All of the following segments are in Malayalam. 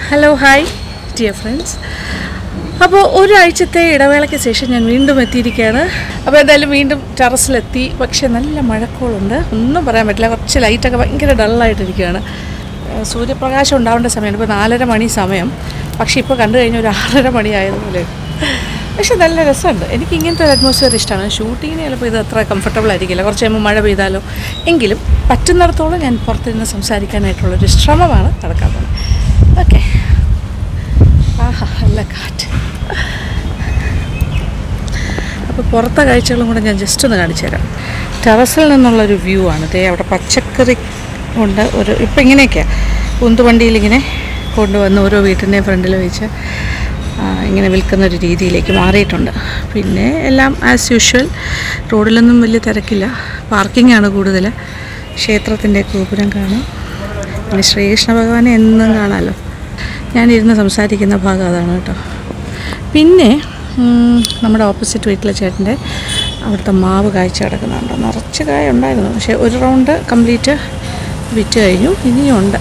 Hello, hi, dear friends. അപ്പോൾ ഒരാഴ്ചത്തെ ഇടവേളയ്ക്ക് ശേഷം ഞാൻ വീണ്ടും എത്തിയിരിക്കുകയാണ്. അപ്പോൾ എന്തായാലും വീണ്ടും ടെറസിലെത്തി. പക്ഷേ നല്ല മഴക്കോളുണ്ട്, ഒന്നും പറയാൻ പറ്റില്ല. കുറച്ച് ലൈറ്റൊക്കെ ഭയങ്കര ഡള്ളായിട്ടിരിക്കുകയാണ്. സൂര്യപ്രകാശം ഉണ്ടാവേണ്ട സമയമാണ്, ഇപ്പോൾ 4:30 മണി സമയം. പക്ഷേ ഇപ്പോൾ കണ്ടു കഴിഞ്ഞാൽ ഒരു 6:30 മണി ആയതുപോലെ. പക്ഷെ നല്ല രസമുണ്ട്. എനിക്ക് ഇങ്ങനത്തെ ഒരു അറ്റ്മോസ്ഫിയർ ഇഷ്ടമാണ്. ഷൂട്ടിങ്ങിന് ചിലപ്പോൾ ഇത് അത്ര കംഫർട്ടബിൾ ആയിരിക്കില്ല, കുറച്ച് കഴിയുമ്പോൾ മഴ പെയ്താലോ. എങ്കിലും പറ്റുന്നിടത്തോളം ഞാൻ പുറത്തിരുന്ന് സംസാരിക്കാനായിട്ടുള്ളൊരു ശ്രമമാണ് നടക്കാൻ പോകുന്നത്. ഓക്കെ, ആഹാ നല്ല കാറ്റ്. അപ്പോൾ പുറത്തെ കാഴ്ചകളും കൂടെ ഞാൻ ജസ്റ്റ് ഒന്ന് കാണിച്ചു തരാം. ടെറസിൽ നിന്നുള്ളൊരു വ്യൂ ആണ്. ദേ അവിടെ പച്ചക്കറി കൊണ്ട് ഒരു ഇപ്പം ഇങ്ങനെയൊക്കെയാണ് ഉന്തുവണ്ടിയിലിങ്ങനെ കൊണ്ടുവന്ന് ഓരോ വീട്ടിൻ്റെയും ഫ്രണ്ടിൽ വെച്ച് ഇങ്ങനെ വിൽക്കുന്നൊരു രീതിയിലേക്ക് മാറിയിട്ടുണ്ട്. പിന്നെ എല്ലാം ആസ് യൂഷ്വൽ, റോഡിലൊന്നും വലിയ തിരക്കില്ല. പാർക്കിംഗ് ആണ് കൂടുതൽ. ക്ഷേത്രത്തിൻ്റെ ഗോപുരം കാണാം. പിന്നെ ശ്രീകൃഷ്ണ ഭഗവാനെ എന്നും കാണാമല്ലോ. ഞാനിരുന്ന് സംസാരിക്കുന്ന ഭാഗം അതാണ് കേട്ടോ. പിന്നെ നമ്മുടെ ഓപ്പോസിറ്റ് വീട്ടിലെ ചേട്ടൻ്റെ അവിടുത്തെ മാവ് കായ്ച്ച കിടക്കുന്നുണ്ട്. നിറച്ച് കായ ഉണ്ടായിരുന്നു, പക്ഷേ ഒരു റൗണ്ട് കംപ്ലീറ്റ് വിറ്റ് കഴിഞ്ഞു. ഇനിയുണ്ട്.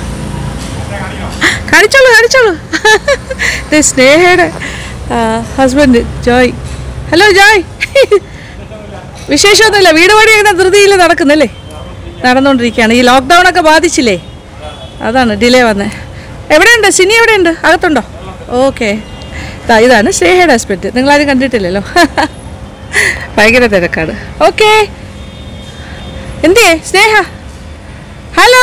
കാണിച്ചോളൂ. ഇത് സ്നേഹയുടെ ഹസ്ബൻഡ് ജോയ്. Hello Joy. വിശേഷമൊന്നുമില്ല, വീട് പണിയൊക്കെ ധൃതിയിൽ നടക്കുന്നല്ലേ, നടന്നുകൊണ്ടിരിക്കുകയാണ്. ഈ ലോക്ക്ഡൗണൊക്കെ ബാധിച്ചില്ലേ, അതാണ് ഡിലേ വന്നത്. എവിടെയുണ്ട് സിനി? എവിടെയുണ്ട്? അകത്തുണ്ടോ? ഓക്കെ, ഇതാണ് സ്നേഹയുടെ ഹസ്ബൻഡ്. നിങ്ങളാരും കണ്ടിട്ടില്ലല്ലോ. ഭയങ്കര തിരക്കാണ്. ഓക്കെ, എന്തേ സ്നേഹ? ഹലോ.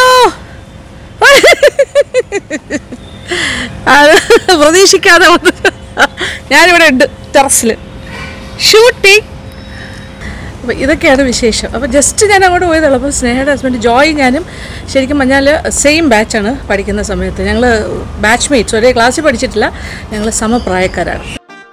അത് പ്രതീക്ഷിക്കാതെ വന്നു. ഞാനിവിടെ ഉണ്ട് ടെറസിൽ ഷൂട്ടിങ്. അപ്പോൾ ഇതൊക്കെയാണ് വിശേഷം. അപ്പോൾ ജസ്റ്റ് ഞാൻ അങ്ങോട്ട് പോയതുള്ളൂ. അപ്പോൾ സ്നേഹയുടെ ഹസ്ബൻഡ് ജോയ് ഞാനും ശരിക്കും പറഞ്ഞാൽ സെയിം ബാച്ചാണ് പഠിക്കുന്ന സമയത്ത്. ഞങ്ങൾ ബാച്ച് മേറ്റ്സ്, ഒരേ ക്ലാസ്സിൽ പഠിച്ചിട്ടില്ല, ഞങ്ങൾ സമപ്രായക്കാരാണ്.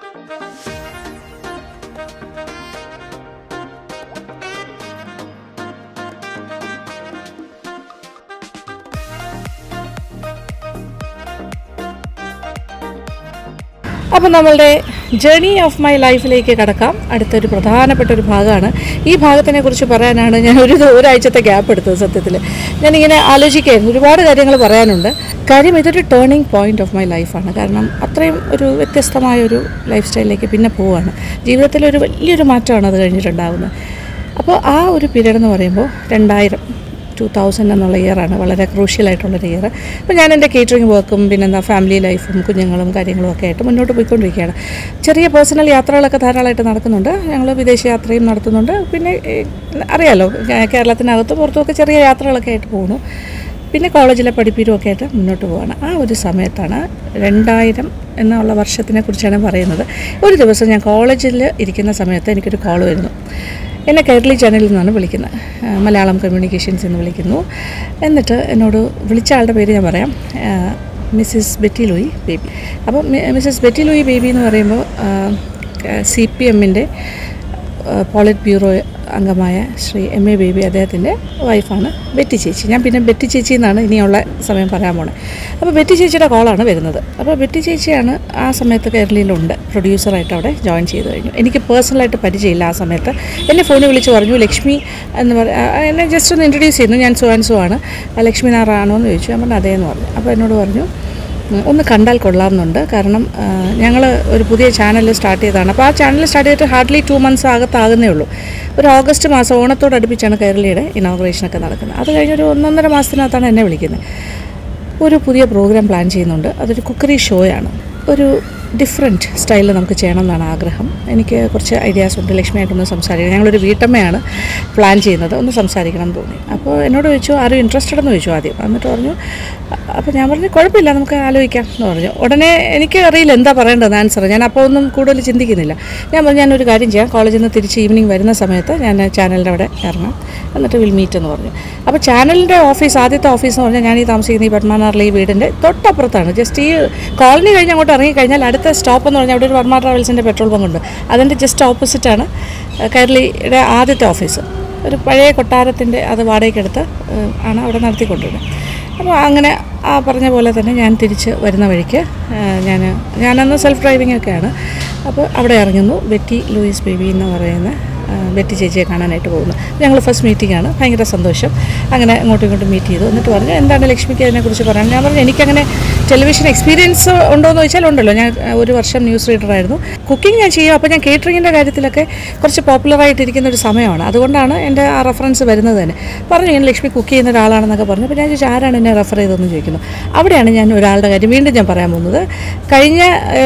അപ്പോൾ നമ്മളുടെ ജേർണി ഓഫ് മൈ ലൈഫിലേക്ക് കടക്കാം. അടുത്തൊരു പ്രധാനപ്പെട്ട ഒരു ഭാഗമാണ്. ഈ ഭാഗത്തിനെ കുറിച്ച് പറയാനാണ് ഞാൻ ഒരാഴ്ചത്തെ ഗ്യാപ്പ് എടുത്തത്. സത്യത്തിൽ ഞാനിങ്ങനെ ആലോചിക്കുകയായിരുന്നു, ഒരുപാട് കാര്യങ്ങൾ പറയാനുണ്ട്. കാര്യം ഇതൊരു ടേണിംഗ് പോയിൻ്റ് ഓഫ് മൈ ലൈഫാണ്. കാരണം അത്രയും ഒരു വ്യത്യസ്തമായൊരു ലൈഫ് സ്റ്റൈലിലേക്ക് പിന്നെ പോവുകയാണ്. ജീവിതത്തിലൊരു വലിയൊരു മാറ്റമാണ് അത് കഴിഞ്ഞിട്ടുണ്ടാകുന്നത്. അപ്പോൾ ആ ഒരു പീരീഡ് എന്ന് പറയുമ്പോൾ 2000 എന്നുള്ള ഇയറാണ്, വളരെ ക്രൂഷ്യലായിട്ടുള്ളൊരു ഇയർ. അപ്പോൾ ഞാൻ എൻ്റെ കേറ്ററിംഗ് വർക്കും പിന്നെ ഫാമിലി ലൈഫും കുഞ്ഞുങ്ങളും കാര്യങ്ങളും ഒക്കെ ആയിട്ട് മുന്നോട്ട് പോയിക്കൊണ്ടിരിക്കുകയാണ്. ചെറിയ പേഴ്സണൽ യാത്രകളൊക്കെ ധാരാളമായിട്ട് നടക്കുന്നുണ്ട്. ഞങ്ങൾ വിദേശ യാത്രയും നടത്തുന്നുണ്ട്. പിന്നെ അറിയാലോ, കേരളത്തിനകത്ത് പുറത്തുമൊക്കെ ചെറിയ യാത്രകളൊക്കെ ആയിട്ട് പോകുന്നു. പിന്നെ കോളേജിലെ പഠിപ്പീരും ഒക്കെ ആയിട്ട് മുന്നോട്ട് പോവുകയാണ്. ആ ഒരു സമയത്താണ് 2000 എന്നുള്ള വർഷത്തിനെ കുറിച്ചാണ് പറയുന്നത്. ഒരു ദിവസം ഞാൻ കോളേജിൽ ഇരിക്കുന്ന സമയത്ത് എനിക്കൊരു കോൾ വരുന്നു. എന്നെ കൈരളി ചാനലിൽ നിന്നാണ് വിളിക്കുന്നത്, മലയാളം കമ്മ്യൂണിക്കേഷൻസ് എന്ന് വിളിക്കുന്നു. എന്നിട്ട് എന്നോട് വിളിച്ച ആളുടെ പേര് ഞാൻ പറയാം, മിസ്സിസ് ബെറ്റി ലൂയി ബേബി. അപ്പം മിസ്സിസ് ബെറ്റി ലൂയി ബേബി എന്ന് പറയുമ്പോൾ CPMൻ്റെ പോളിറ്റ് ബ്യൂറോ അംഗമായ ശ്രീ MA ബേബി, അദ്ദേഹത്തിൻ്റെ വൈഫാണ് ബെറ്റി ചേച്ചി. ഞാൻ പിന്നെ ബെറ്റി ചേച്ചി എന്നാണ് ഇനിയുള്ള സമയം പറയാൻ പോണത്. അപ്പോൾ ബെറ്റി ചേച്ചിയുടെ കോളാണ് വരുന്നത്. അപ്പോൾ ബെറ്റി ചേച്ചിയാണ് ആ സമയത്ത് കേരളയിലുണ്ട്, പ്രൊഡ്യൂസറായിട്ട് അവിടെ ജോയിൻ ചെയ്ത് കഴിഞ്ഞു. എനിക്ക് പേഴ്സണലായിട്ട് പരിചയമില്ല ആ സമയത്ത്. എന്നെ ഫോണിൽ വിളിച്ച് പറഞ്ഞു, ലക്ഷ്മി എന്ന് എന്നെ ജസ്റ്റ് ഒന്ന് ഇൻട്രൊഡ്യൂസ് ചെയ്യുന്നു, ഞാൻ സോ ആണ്, ലക്ഷ്മി നാറാണോ എന്ന് ചോദിച്ചു. ഞാൻ പറഞ്ഞു അതേന്ന് പറഞ്ഞു. അപ്പോൾ എന്നോട് പറഞ്ഞു ഒന്ന് കണ്ടാൽ കൊള്ളാമെന്നുണ്ട്. കാരണം ഞങ്ങൾ ഒരു പുതിയ ചാനൽ സ്റ്റാർട്ട് ചെയ്തതാണ്. അപ്പോൾ ആ ചാനൽ സ്റ്റാർട്ട് ചെയ്തിട്ട് ഹാർഡ്ലി 2 months ആകുന്നേ ഉള്ളൂ. ഒരു ഓഗസ്റ്റ് മാസം ഓണത്തോടടുപ്പിച്ചാണ് കൈരളിയുടെ ഇനോഗ്രേഷനൊക്കെ നടക്കുന്നത്. അത് കഴിഞ്ഞൊരു 1.5 മാസത്തിനകത്താണ് എന്നെ വിളിക്കുന്നത്. ഒരു പുതിയ പ്രോഗ്രാം പ്ലാൻ ചെയ്യുന്നുണ്ട്. അതൊരു കുക്കറി ഷോയാണ്. ഒരു ഡിഫറെൻറ്റ് സ്റ്റൈലിൽ നമുക്ക് ചെയ്യണം എന്നാണ് ആഗ്രഹം. എനിക്ക് കുറച്ച് ഐഡിയാസ് ഉണ്ട്, ലക്ഷ്മിയായിട്ടൊന്ന് സംസാരിക്കണം. ഞങ്ങളൊരു വീട്ടമ്മയാണ് പ്ലാൻ ചെയ്യുന്നത്, ഒന്ന് സംസാരിക്കണം എന്ന് തോന്നി. അപ്പോൾ എന്നോട് ചോദിച്ചു, ആരും ഇൻട്രസ്റ്റഡ് എന്ന് ചോദിച്ചു ആദ്യം. എന്നിട്ട് പറഞ്ഞു, അപ്പോൾ ഞാൻ പറഞ്ഞു കുഴപ്പമില്ല, നമുക്ക് ആലോചിക്കാം എന്ന് പറഞ്ഞു. ഉടനെ എനിക്ക് അറിയില്ല എന്താ പറയേണ്ടത് ആൻസർ. ഞാൻ അപ്പോൾ ഒന്നും കൂടുതൽ ചിന്തിക്കുന്നില്ല. ഞാൻ പറഞ്ഞു, ഞാനൊരു കാര്യം ചെയ്യാം, കോളേജിൽ നിന്ന് തിരിച്ച് ഈവനിങ് വരുന്ന സമയത്ത് ഞാൻ ചാനലിൻ്റെ അവിടെ ഇറങ്ങാം, എന്നിട്ട് വിൽ മീറ്റ് എന്ന് പറഞ്ഞു. അപ്പോൾ ചാനലിൻ്റെ ഓഫീസ്, ആദ്യത്തെ ഓഫീസ് എന്ന് പറഞ്ഞാൽ ഞാൻ ഈ താമസിക്കുന്ന ഈ പത്മനാറിലെ ഈ വീടിൻ്റെ തൊട്ടപ്പുറത്താണ്. ജസ്റ്റ് ഈ കോളനി കഴിഞ്ഞ് അങ്ങോട്ട് ഇറങ്ങിക്കഴിഞ്ഞാൽ അടുത്ത സ്റ്റോപ്പ് എന്ന് പറഞ്ഞാൽ അവിടെ ഒരു വർമ്മ ട്രാവൽസിൻ്റെ പെട്രോൾ പമ്പുണ്ട്. അതിൻ്റെ ജസ്റ്റ് ഓപ്പോസിറ്റാണ് കൈരളിയുടെ ആദ്യത്തെ ഓഫീസ്. ഒരു പഴയ കൊട്ടാരത്തിൻ്റെ അത് വാടകയ്ക്കെടുത്ത് ആണ് അവിടെ നടത്തിക്കൊണ്ടിരുന്നത്. അപ്പോൾ അങ്ങനെ ആ പറഞ്ഞ പോലെ തന്നെ ഞാൻ തിരിച്ച് വരുന്ന വഴിക്ക് ഞാനന്ന് സെൽഫ് ഡ്രൈവിംഗ് ഒക്കെയാണ്. അപ്പോൾ അവിടെ ഇറങ്ങുന്നു. ബെറ്റി ലൂയിസ് ബേബി എന്ന് പറയുന്ന ബെറ്റി ചേച്ചിയെ കാണാനായിട്ട് പോകുന്നത്. ഞങ്ങൾ ഫസ്റ്റ് മീറ്റിംഗ് ആണ്, ഭയങ്കര സന്തോഷം. അങ്ങനെ അങ്ങോട്ടും ഇങ്ങോട്ടും മീറ്റ് ചെയ്തു. എന്നിട്ട് പറഞ്ഞു എന്താണ് ലക്ഷ്മിക്ക് അതിനെക്കുറിച്ച് പറയാൻ. ഞാൻ പറഞ്ഞു എനിക്കങ്ങനെ ടെലിവിഷൻ എക്സ്പീരിയൻസ് ഉണ്ടോ എന്ന് ചോദിച്ചാൽ ഉണ്ടല്ലോ. ഞാൻ 1 വർഷം ന്യൂസ് റീഡറായിരുന്നു. കുക്കിംഗ് ഞാൻ ചെയ്യും. അപ്പോൾ ഞാൻ കേറ്ററിങ്ങിൻ്റെ കാര്യത്തിലൊക്കെ കുറച്ച് പോപ്പുലറായിട്ടിരിക്കുന്ന ഒരു സമയമാണ്. അതുകൊണ്ടാണ് എൻ്റെ ആ റെഫറൻസ് വരുന്നത് തന്നെ. പറഞ്ഞു ഞാൻ ലക്ഷ്മി കുക്ക് ചെയ്യുന്ന ഒരാളാണെന്നൊക്കെ പറഞ്ഞു. അപ്പോൾ ഞാൻ ചോദിച്ചു ആരാണ് എന്നെ റെഫർ ചെയ്തതെന്ന് ചോദിക്കുന്നു. അവിടെയാണ് ഞാൻ ഒരാളുടെ കാര്യം വീണ്ടും ഞാൻ പറയാൻ പോകുന്നത്. കഴിഞ്ഞ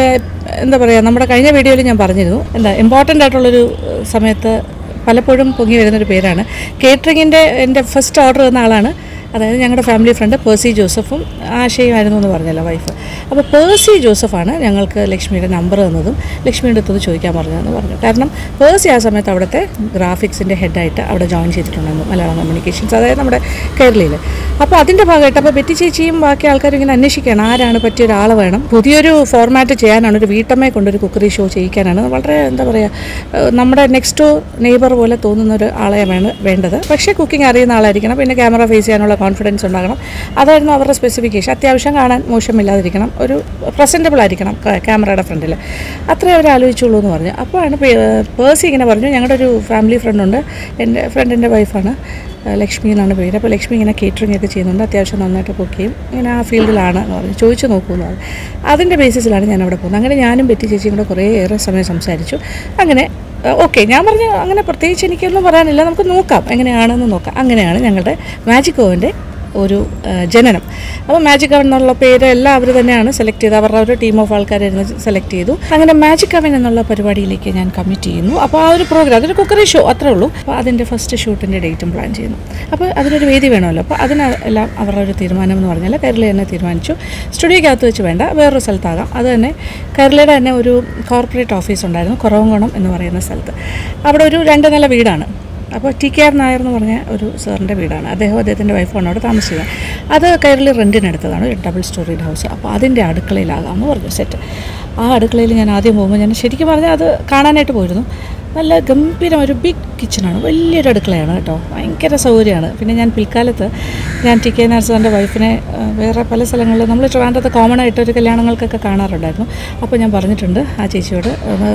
എന്താ പറയുക, നമ്മുടെ കഴിഞ്ഞ വീഡിയോയിൽ ഞാൻ പറഞ്ഞിരുന്നു, ഇമ്പോർട്ടൻ്റ് ആയിട്ടുള്ളൊരു സമയത്ത് പലപ്പോഴും പൊങ്ങി വരുന്നൊരു പേരാണ് കേറ്ററിങ്ങിൻ്റെ. എൻ്റെ ഫസ്റ്റ് ഓർഡർ തന്ന ആളാണ്, അതായത് ഞങ്ങളുടെ ഫാമിലി ഫ്രണ്ട് പേഴ്സി ജോസഫും ആശയുമായിരുന്നു എന്ന് പറഞ്ഞല്ലോ വൈഫ്. അപ്പോൾ പേഴ്സി ജോസഫാണ് ഞങ്ങൾക്ക് ലക്ഷ്മിയുടെ നമ്പർ തന്നതും ലക്ഷ്മിയുടെ അടുത്തത് ചോദിക്കാൻ പറഞ്ഞതെന്ന് പറഞ്ഞു. കാരണം പേഴ്സി ആ സമയത്ത് അവിടുത്തെ ഗ്രാഫിക്സിൻ്റെ ഹെഡായിട്ട് അവിടെ ജോയിൻ ചെയ്തിട്ടുണ്ടായിരുന്നു, മലയാളം കമ്മ്യൂണിക്കേഷൻസ്, അതായത് നമ്മുടെ കേരളയിൽ. അപ്പോൾ അതിൻ്റെ ഭാഗമായിട്ട് അപ്പോൾ ബെറ്റി ചേച്ചിയും ബാക്കി ആൾക്കാരും ഇങ്ങനെ അന്വേഷിക്കുകയാണ് ആരാണ് പറ്റിയ ഒരാൾ വേണം, പുതിയൊരു ഫോർമാറ്റ് ചെയ്യാനാണ്, ഒരു വീട്ടമ്മയെ കൊണ്ടൊരു കുക്കറി ഷോ ചെയ്യിക്കാനാണ്. വളരെ എന്താ പറയുക, നമ്മുടെ നെക്സ്റ്റ് നെയ്ബർ പോലെ തോന്നുന്ന ഒരു ആളെ വേണ്ടത്. പക്ഷേ കുക്കിംഗ് അറിയുന്ന ആളായിരിക്കണം, പിന്നെ ക്യാമറ ഫേസ് ചെയ്യാനുള്ള കോൺഫിഡൻസ് ഉണ്ടാകണം. അതായിരുന്നു അവരുടെ സ്പെസിഫിക്കേഷൻ. അത്യാവശ്യം കാണാൻ മോശമില്ലാതിരിക്കണം, ഒരു പ്രസൻറ്റബിൾ ആയിരിക്കണം ക്യാമറയുടെ ഫ്രണ്ടിൽ. അത്രേ അവർ ആലോചിച്ചുള്ളൂ എന്ന് പറഞ്ഞു. അപ്പോഴാണ് പേഴ്സി ഇങ്ങനെ പറഞ്ഞു ഞങ്ങളുടെ ഒരു ഫാമിലി ഫ്രണ്ടുണ്ട്, എൻ്റെ ഫ്രണ്ടിൻ്റെ വൈഫാണ്, ലക്ഷ്മി എന്നാണ് പേര്. അപ്പോൾ ലക്ഷ്മി ഇങ്ങനെ കേറ്ററിംഗ് ഒക്കെ ചെയ്യുന്നുണ്ട്, അത്യാവശ്യം നന്നായിട്ട് കുക്ക് ചെയ്യും, ഇങ്ങനെ ആ ഫീൽഡിലാണ് എന്ന് പറഞ്ഞു. ചോദിച്ചു നോക്കുമെന്ന് പറഞ്ഞു. അതിൻ്റെ ബേസിസിലാണ് ഞാൻ അവിടെ പോകുന്നത്. അങ്ങനെ ഞാനും ബെറ്റി ചേച്ചിയും കൂടെ കുറേയേറെ സമയം സംസാരിച്ചു. അങ്ങനെ ഓക്കെ ഞാൻ പറഞ്ഞു അങ്ങനെ പ്രത്യേകിച്ച് എനിക്കൊന്നും പറയാനില്ല, നമുക്ക് നോക്കാം എങ്ങനെയാണെന്ന് നോക്കാം. അങ്ങനെയാണ് ഞങ്ങളുടെ മാജിക് ഓവൻ്റെ ഒരു ജനനം. അപ്പോൾ മാജിക് അവൻ എന്നുള്ള പേര് എല്ലാം അവർ തന്നെയാണ് സെലക്ട് ചെയ്ത്, അവരുടെ ഒരു ടീം ഓഫ് ആൾക്കാരായിരുന്നു സെലക്ട് ചെയ്തു. അങ്ങനെ മാജിക് അവൻ എന്നുള്ള പരിപാടിയിലേക്ക് ഞാൻ കമ്മിറ്റ് ചെയ്യുന്നു. അപ്പോൾ ആ ഒരു പ്രോഗ്രാം, അതൊരു കുക്കറി ഷോ അത്രേ ഉള്ളൂ. അപ്പോൾ അതിൻ്റെ ഫസ്റ്റ് ഷൂട്ടിൻ്റെ ഡേറ്റും പ്ലാൻ ചെയ്യുന്നു. അപ്പോൾ അതിനൊരു വേദി വേണമല്ലോ. അപ്പോൾ അതിനെല്ലാം അവരുടെ ഒരു തീരുമാനം എന്ന് പറഞ്ഞാൽ കേരള തന്നെ തീരുമാനിച്ചു, സ്റ്റുഡിയോയ്ക്കകത്ത് വെച്ച് വേണ്ട, വേറൊരു സ്ഥലത്താകാം. അത് തന്നെ കേരളയുടെ തന്നെ ഒരു കോർപ്പറേറ്റ് ഓഫീസ് ഉണ്ടായിരുന്നു, കുറവങ്കോണം എന്ന് പറയുന്ന സ്ഥലത്ത്. അവിടെ ഒരു 2 നില വീടാണ്. അപ്പോൾ TKR നായർ എന്ന് പറഞ്ഞ ഒരു സാറിൻ്റെ വീടാണ്. അദ്ദേഹത്തിൻ്റെ വൈഫാണ് അവിടെ താമസിക്കുക. അത് കയറിൽ റെൻറ്റിനെടുത്തതാണ്, ഒരു ഡബിൾ സ്റ്റോറീഡ് ഹൗസ്. അപ്പോൾ അതിൻ്റെ അടുക്കളയിലാകാമെന്ന് പറഞ്ഞു സെറ്റ്. ആ അടുക്കളയിൽ ഞാൻ ആദ്യം പോകുമ്പോൾ ഞാൻ ശരിക്കും പറഞ്ഞാൽ അത് കാണാനായിട്ട് പോയിരുന്നു. നല്ല ഗംഭീരം ഒരു ബിഗ് കിച്ചണാണ്, വലിയൊരു അടുക്കളയാണ് കേട്ടോ, ഭയങ്കര സൗകര്യമാണ്. പിന്നെ ഞാൻ പിൽക്കാലത്ത് ഞാൻ TK നായർ സാറിൻ്റെ വൈഫിനെ വേറെ പല സ്ഥലങ്ങളിൽ നമ്മൾ ട്രിവാൻഡ്രത്ത് കോമൺ ആയിട്ടൊരു കല്യാണങ്ങൾക്കൊക്കെ കാണാറുണ്ടായിരുന്നു. അപ്പോൾ ഞാൻ പറഞ്ഞിട്ടുണ്ട് ആ ചേച്ചിയോട്,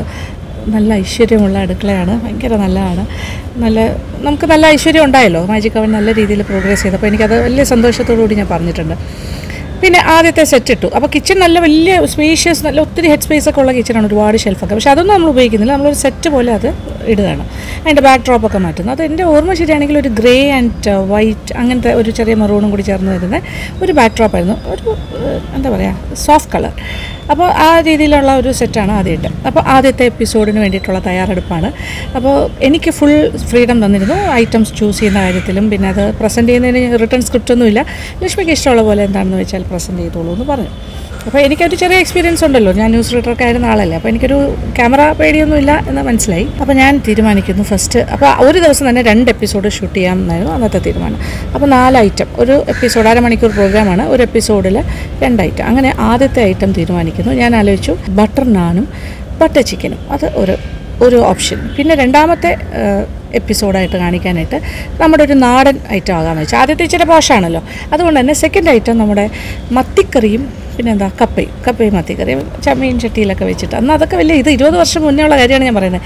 നല്ല ഐശ്വര്യമുള്ള അടുക്കളയാണ്, ഭയങ്കര നല്ലതാണ്, നമുക്ക് നല്ല ഐശ്വര്യം ഉണ്ടായല്ലോ. മാജിക് അവൻ നല്ല രീതിയിൽ പ്രോഗ്രസ് ചെയ്തപ്പോൾ എനിക്കത് വലിയ സന്തോഷത്തോടു കൂടി ഞാൻ പറഞ്ഞിട്ടുണ്ട്. പിന്നെ ആദ്യത്തെ സെറ്റ് ഇട്ടു. അപ്പോൾ കിച്ചൺ നല്ല വലിയ സ്പേഷ്യസ്, നല്ല ഒത്തിരി ഹെഡ് സ്പേസ് ഒക്കെ ഉള്ള കിച്ചണാണ്, ഒരുപാട് ഷെൽഫൊക്കെ. പക്ഷേ അതൊന്നും നമ്മൾ ഉപയോഗിക്കുന്നില്ല, നമ്മളൊരു സെറ്റ് പോലെ അത് ഇടുകയാണ്. അതിൻ്റെ ബാക്ക് ഡ്രോപ്പൊക്കെ മാറ്റുന്നു. അത് എൻ്റെ ഓർമ്മ ശരിയാണെങ്കിൽ ഒരു ഗ്രേ ആൻഡ് വൈറ്റ് അങ്ങനത്തെ ഒരു ചെറിയ മെറൂണും കൂടി ചേർന്ന് വരുന്ന ഒരു ബാക്ക് ഡ്രോപ്പായിരുന്നു, ഒരു എന്താ പറയുക സോഫ്റ്റ് കളർ. അപ്പോൾ ആ രീതിയിലുള്ള ഒരു സെറ്റാണ് ആദ്യം ഇട്ടത്. അപ്പോൾ ആദ്യത്തെ എപ്പിസോഡിന് വേണ്ടിയിട്ടുള്ള തയ്യാറെടുപ്പാണ്. അപ്പോൾ എനിക്ക് ഫുൾ ഫ്രീഡം തന്നിരുന്നു ഐറ്റംസ് ചൂസ് ചെയ്യുന്ന കാര്യത്തിലും. പിന്നെ അത് പ്രസൻറ്റ് ചെയ്യുന്നതിന് റിട്ടേൺ സ്ക്രിപ്റ്റൊന്നുമില്ല, ലക്ഷ്മിക്ക് ഇഷ്ടമുള്ള പോലെ എന്താണെന്ന് വെച്ചാൽ പ്രസൻറ്റ് ചെയ്തോളൂ എന്ന് പറഞ്ഞു. അപ്പോൾ എനിക്കൊരു ചെറിയ എക്സ്പീരിയൻസ് ഉണ്ടല്ലോ, ഞാൻ ന്യൂസ് റീഡറൊക്കെ ആയിരുന്ന ആളല്ലേ, അപ്പോൾ എനിക്കൊരു ക്യാമറ പേടിയൊന്നുമില്ല എന്ന് മനസ്സിലായി. അപ്പോൾ ഞാൻ തീരുമാനിക്കുന്നു ഫസ്റ്റ്, അപ്പോൾ ഒരു ദിവസം തന്നെ 2 എപ്പിസോഡ് ഷൂട്ട് ചെയ്യാമെന്നായിരുന്നു അന്നത്തെ തീരുമാനം. അപ്പോൾ 4 ഐറ്റം, ഒരു എപ്പിസോഡ് 1/2 മണിക്കൂർ പ്രോഗ്രാമാണ്, ഒരു എപ്പിസോഡിൽ 2 ഐറ്റം. അങ്ങനെ ആദ്യത്തെ ഐറ്റം തീരുമാനിക്കുന്നു. ഞാൻ ആലോചിച്ചു ബട്ടർ നാനും ബട്ടർ ചിക്കനും, അത് ഒരു ഓപ്ഷൻ. പിന്നെ രണ്ടാമത്തെ എപ്പിസോഡായിട്ട് കാണിക്കാനായിട്ട് നമ്മുടെ ഒരു നാടൻ ഐറ്റം ആകാമെന്ന് വെച്ചാൽ, ആദ്യത്തെ ഇച്ചിരി പോഷാണല്ലോ, അതുകൊണ്ട് തന്നെ സെക്കൻഡ് ഐറ്റം നമ്മുടെ മത്തിക്കറിയും പിന്നെന്താ കപ്പയും മത്തിക്കറിയും ചമ്മീൻ ചട്ടിയിലൊക്കെ വെച്ചിട്ട്. അന്ന് അതൊക്കെ വലിയ 20 വർഷം മുന്നേ ഉള്ള കാര്യമാണ് ഞാൻ പറയുന്നത്,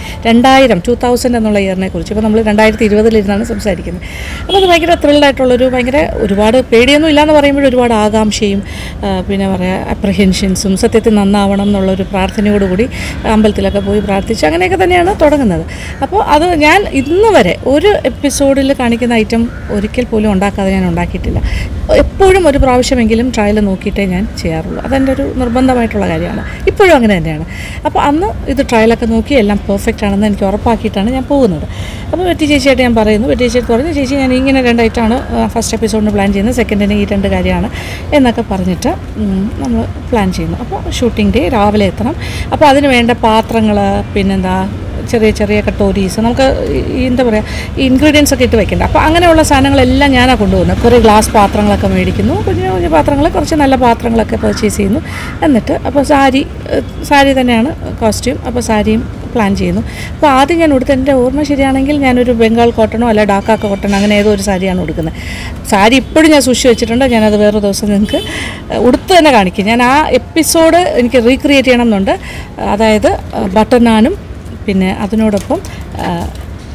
2000 എന്നുള്ള ഇയറിനെ കുറിച്ച്. ഇപ്പോൾ നമ്മൾ 2020 സംസാരിക്കുന്നത്. അപ്പോൾ അത് ഭയങ്കര ത്രില്ലായിട്ടുള്ളൊരു, ഒരുപാട് പേടിയൊന്നും ഇല്ലയെന്ന് പറയുമ്പോൾ ഒരുപാട് ആകാംക്ഷയും പിന്നെ പറയുക അപ്രിഹെൻഷൻസും, സത്യത്തിൽ നന്നാവണം എന്നുള്ളൊരു പ്രാർത്ഥനയോടുകൂടി അമ്പലത്തിലൊക്കെ പോയി പ്രാർത്ഥിച്ച് അങ്ങനെയൊക്കെ തന്നെയാണ് തുടങ്ങുന്നത്. അപ്പോൾ അത് ഞാൻ ഇന്ന് വരെ ഒരു എപ്പിസോഡിൽ കാണിക്കുന്ന ഐറ്റം ഒരിക്കൽ പോലും ഉണ്ടാക്കാതെ ഞാൻ ഉണ്ടാക്കിയിട്ടില്ല. എപ്പോഴും ഒരു പ്രാവശ്യമെങ്കിലും ട്രയൽ നോക്കിയിട്ടേ ഞാൻ ചെയ്യാറുള്ളൂ. അതെൻ്റെ ഒരു നിർബന്ധമായിട്ടുള്ള കാര്യമാണ്, ഇപ്പോഴും അങ്ങനെ തന്നെയാണ്. അപ്പോൾ അന്ന് ഇത് ട്രയലൊക്കെ നോക്കി എല്ലാം പെർഫെക്റ്റ് ആണെന്ന് എനിക്ക് ഉറപ്പാക്കിയിട്ടാണ് ഞാൻ പോകുന്നത്. അപ്പോൾ വെറ്റി ചേച്ചിയായിട്ട് ഞാൻ പറയുന്നു, വെറ്റി ചേച്ചി പറഞ്ഞു ചേച്ചി ഞാൻ ഇങ്ങനെ 2 ഐറ്റമാണ് ഫസ്റ്റ് എപ്പിസോഡിന് പ്ലാൻ ചെയ്യുന്നത്, സെക്കൻഡിന് ഈ 2 കാര്യമാണ് എന്നൊക്കെ പറഞ്ഞിട്ട് നമ്മൾ പ്ലാൻ ചെയ്യുന്നു. അപ്പോൾ ഷൂട്ടിംഗ് ഡേ രാവിലെ എത്തണം. അപ്പോൾ അതിന് വേണ്ട പാത്രങ്ങൾ, പിന്നെന്താ ചെറിയ കട്ടോരീസ്, നമുക്ക് എന്താ പറയുക ഇൻഗ്രീഡിയൻസ് ഒക്കെ ഇട്ട് വെക്കേണ്ട. അപ്പോൾ അങ്ങനെയുള്ള സാധനങ്ങളെല്ലാം ഞാനാണ് കൊണ്ടുപോകുന്നത്. കുറേ ഗ്ലാസ് പാത്രങ്ങളൊക്കെ മേടിക്കുന്നു, കുഞ്ഞു പാത്രങ്ങൾ, കുറച്ച് നല്ല പാത്രങ്ങളൊക്കെ പർച്ചേസ് ചെയ്യുന്നു. എന്നിട്ട് അപ്പോൾ സാരി തന്നെയാണ് കോസ്റ്റ്യൂം, അപ്പോൾ സാരിയും പ്ലാൻ ചെയ്യുന്നു. അപ്പോൾ ആദ്യം ഞാൻ ഉടുത്ത്, എൻ്റെ ഓർമ്മ ശരിയാണെങ്കിൽ ഞാനൊരു ബംഗാൾ കോട്ടണോ അല്ല ഡാക്ക കോട്ടണോ അങ്ങനെ ഏതോ ഒരു സാരിയാണ് ഉടുക്കുന്നത്. സാരി ഇപ്പോഴും ഞാൻ സൂക്ഷിച്ച് വെച്ചിട്ടുണ്ട്, ഞാനത് വേറൊരു ദിവസം നിങ്ങൾക്ക് ഉടുത്ത് തന്നെ കാണിക്കും. ഞാൻ ആ എപ്പിസോഡ് എനിക്ക് റീക്രിയേറ്റ് ചെയ്യണം എന്നുണ്ട്. അതായത് ബട്ടർ നാനും പിന്നെ അതിനോടൊപ്പം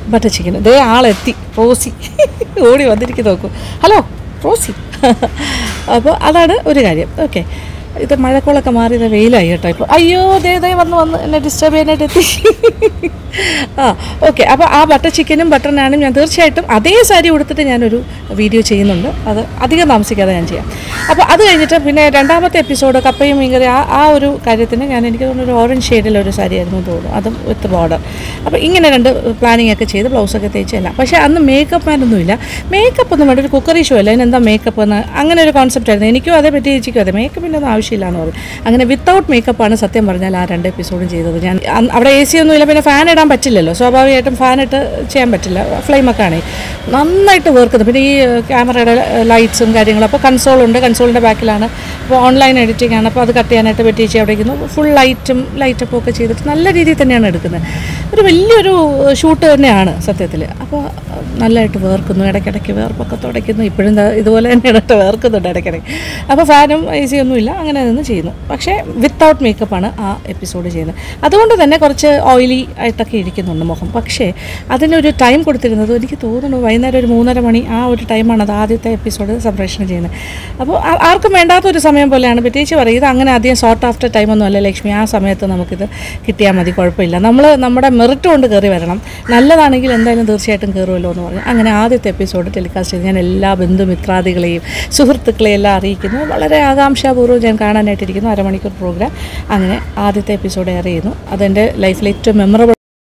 ബട്ടർ ചിക്കൻ. ഇതേ ആളെത്തി, റോസി ഓടി വന്നിരിക്കും, നോക്കൂ. Hello Rosie. അപ്പോൾ അതാണ് ഒരു കാര്യം. ഓക്കെ, ഇത് മഴക്കോളൊക്കെ മാറി വെയിലായി കേട്ടോ ഇപ്പോൾ. അയ്യോ ദേ വന്ന് എന്നെ ഡിസ്റ്റർബ് ചെയ്യാനായിട്ട് എത്തി. ഓക്കെ. അപ്പോൾ ആ ബട്ടർ ചിക്കനും ബട്ടർ നാനും ഞാൻ തീർച്ചയായിട്ടും അതേ സാരി ഉടുത്തിട്ട് ഞാനൊരു വീഡിയോ ചെയ്യുന്നുണ്ട്. അത് അധികം താമസിക്കാതെ ഞാൻ ചെയ്യാം. അപ്പോൾ അത് കഴിഞ്ഞിട്ട് പിന്നെ രണ്ടാമത്തെ എപ്പിസോഡ് കപ്പയും മീൻകറി, ആ ഒരു കാര്യത്തിന് എനിക്ക് തോന്നുന്നു ഒരു ഓറഞ്ച് ഷെയ്ഡിലൊരു സാരി ആയിരുന്നു തോന്നുന്നു, അതും വിത്ത് ബോർഡർ. അപ്പോൾ ഇങ്ങനെ 2 പ്ലാനിങ് ഒക്കെ ചെയ്ത് ബ്ലൗസൊക്കെ തേച്ചല്ല. പക്ഷേ അന്ന് മേക്കപ്പ് മാനൊന്നുമില്ല. മേക്കപ്പ് ഒന്നും വേണ്ട, ഒരു കുക്കറി ഷോ അല്ല, അതിനെന്താ മേക്കപ്പ് എന്ന് അങ്ങനെ ഒരു കോൺസെപ്റ്റ് ആയിരുന്നു. എനിക്കും അതേ പറ്റി ചേച്ചിക്കും അതെ, മേക്കപ്പിൻ്റെ ഒന്നും ആവശ്യമില്ല എന്ന് പറയും. അങ്ങനെ വിത്തൗട്ട് മേക്കപ്പാണ് സത്യം പറഞ്ഞാൽ ആ 2 എപ്പിസോഡും ചെയ്തത്. ഞാൻ അവിടെ AC ഒന്നുമില്ല, പിന്നെ ഫാൻ ഇടാൻ പറ്റില്ലല്ലോ, സ്വാഭാവികമായിട്ടും ഫാനിട്ട് ചെയ്യാൻ പറ്റില്ല, ഫ്ലെയിമൊക്കെ ആണ് നന്നായിട്ട് വേർക്കുന്നത്. പിന്നെ ഈ ക്യാമറയുടെ ലൈറ്റ്സും കാര്യങ്ങളും. അപ്പോൾ കൺസോളുണ്ട്, കൺസോളിൻ്റെ ബാക്കിലാണ്. അപ്പോൾ ഓൺലൈൻ എഡിറ്റിംഗ് ആണ്, അപ്പോൾ അത് കട്ട് ചെയ്യാനായിട്ട് പറ്റിച്ച് അവിടെ ഇരിക്കുന്നു. ഫുൾ ലൈറ്റപ്പ് ഒക്കെ ചെയ്തിട്ട് നല്ല രീതിയിൽ തന്നെയാണ് എടുക്കുന്നത്. ഒരു വലിയൊരു ഷൂട്ട് തന്നെയാണ് സത്യത്തിൽ. അപ്പോൾ നല്ലതായിട്ട് വേർക്കുന്നു, ഇടയ്ക്കിടയ്ക്ക് വേർപ്പൊക്കെ തുടയ്ക്കുന്നു. ഇപ്പോഴും ഇതുപോലെ തന്നെയാണ് വേർക്കുന്നുണ്ട് ഇടയ്ക്കിടയ്ക്ക്. അപ്പോൾ ഫാനും AC ഒന്നുമില്ല, അങ്ങനെ നിന്ന് ചെയ്യുന്നു. പക്ഷേ വിത്തൗട്ട് മേക്കപ്പാണ് ആ എപ്പിസോഡ് ചെയ്യുന്നത്. അതുകൊണ്ട് തന്നെ കുറച്ച് ഓയിലി ആയിട്ടൊക്കെ ഇരിക്കുന്നുണ്ട് മുഖം. പക്ഷേ അതിനൊരു ടൈം കൊടുത്തിരുന്നത് എനിക്ക് തോന്നുന്നു വൈകുന്നേരം ഒരു 3:30 മണി, ആ ഒരു ടൈമാണ് അത് ആദ്യത്തെ എപ്പിസോഡ് സംപ്രേഷണം ചെയ്യുന്നത്. അപ്പോൾ ആർക്കും വേണ്ടാത്തൊരു സമയം പോലെയാണ്. പ്രത്യേകിച്ച് പറയും ഇത് അങ്ങനെ അധികം ഷോർട്ട് ആഫ്റ്റർ ടൈമൊന്നും അല്ല ലക്ഷ്മി, ആ സമയത്ത് നമുക്കിത് കിട്ടിയാൽ മതി, കുഴപ്പമില്ല. നമ്മൾ നമ്മുടെ മെറിറ്റ് കൊണ്ട് കയറി വരണം, നല്ലതാണെങ്കിൽ എന്തായാലും തീർച്ചയായിട്ടും കയറുമല്ലോ എന്ന് പറഞ്ഞു. അങ്ങനെ ആദ്യത്തെ എപ്പിസോഡ് ടെലികാസ്റ്റ് ചെയ്ത് ഞാൻ എല്ലാ ബന്ധുമിത്രാദികളെയും സുഹൃത്തുക്കളെയും എല്ലാം അറിയിക്കുന്നു. വളരെ ആകാംക്ഷാപൂർവ്വം ഞാൻ കാണാനായിട്ടിരിക്കുന്നു. 1/2 മണിക്കൂർ പ്രോഗ്രാം. അങ്ങനെ ആദ്യത്തെ എപ്പിസോഡ് എയർ ചെയ്യുന്നു. അതെൻ്റെ ലൈഫിൽ ഏറ്റവും മെമ്മറബിൾ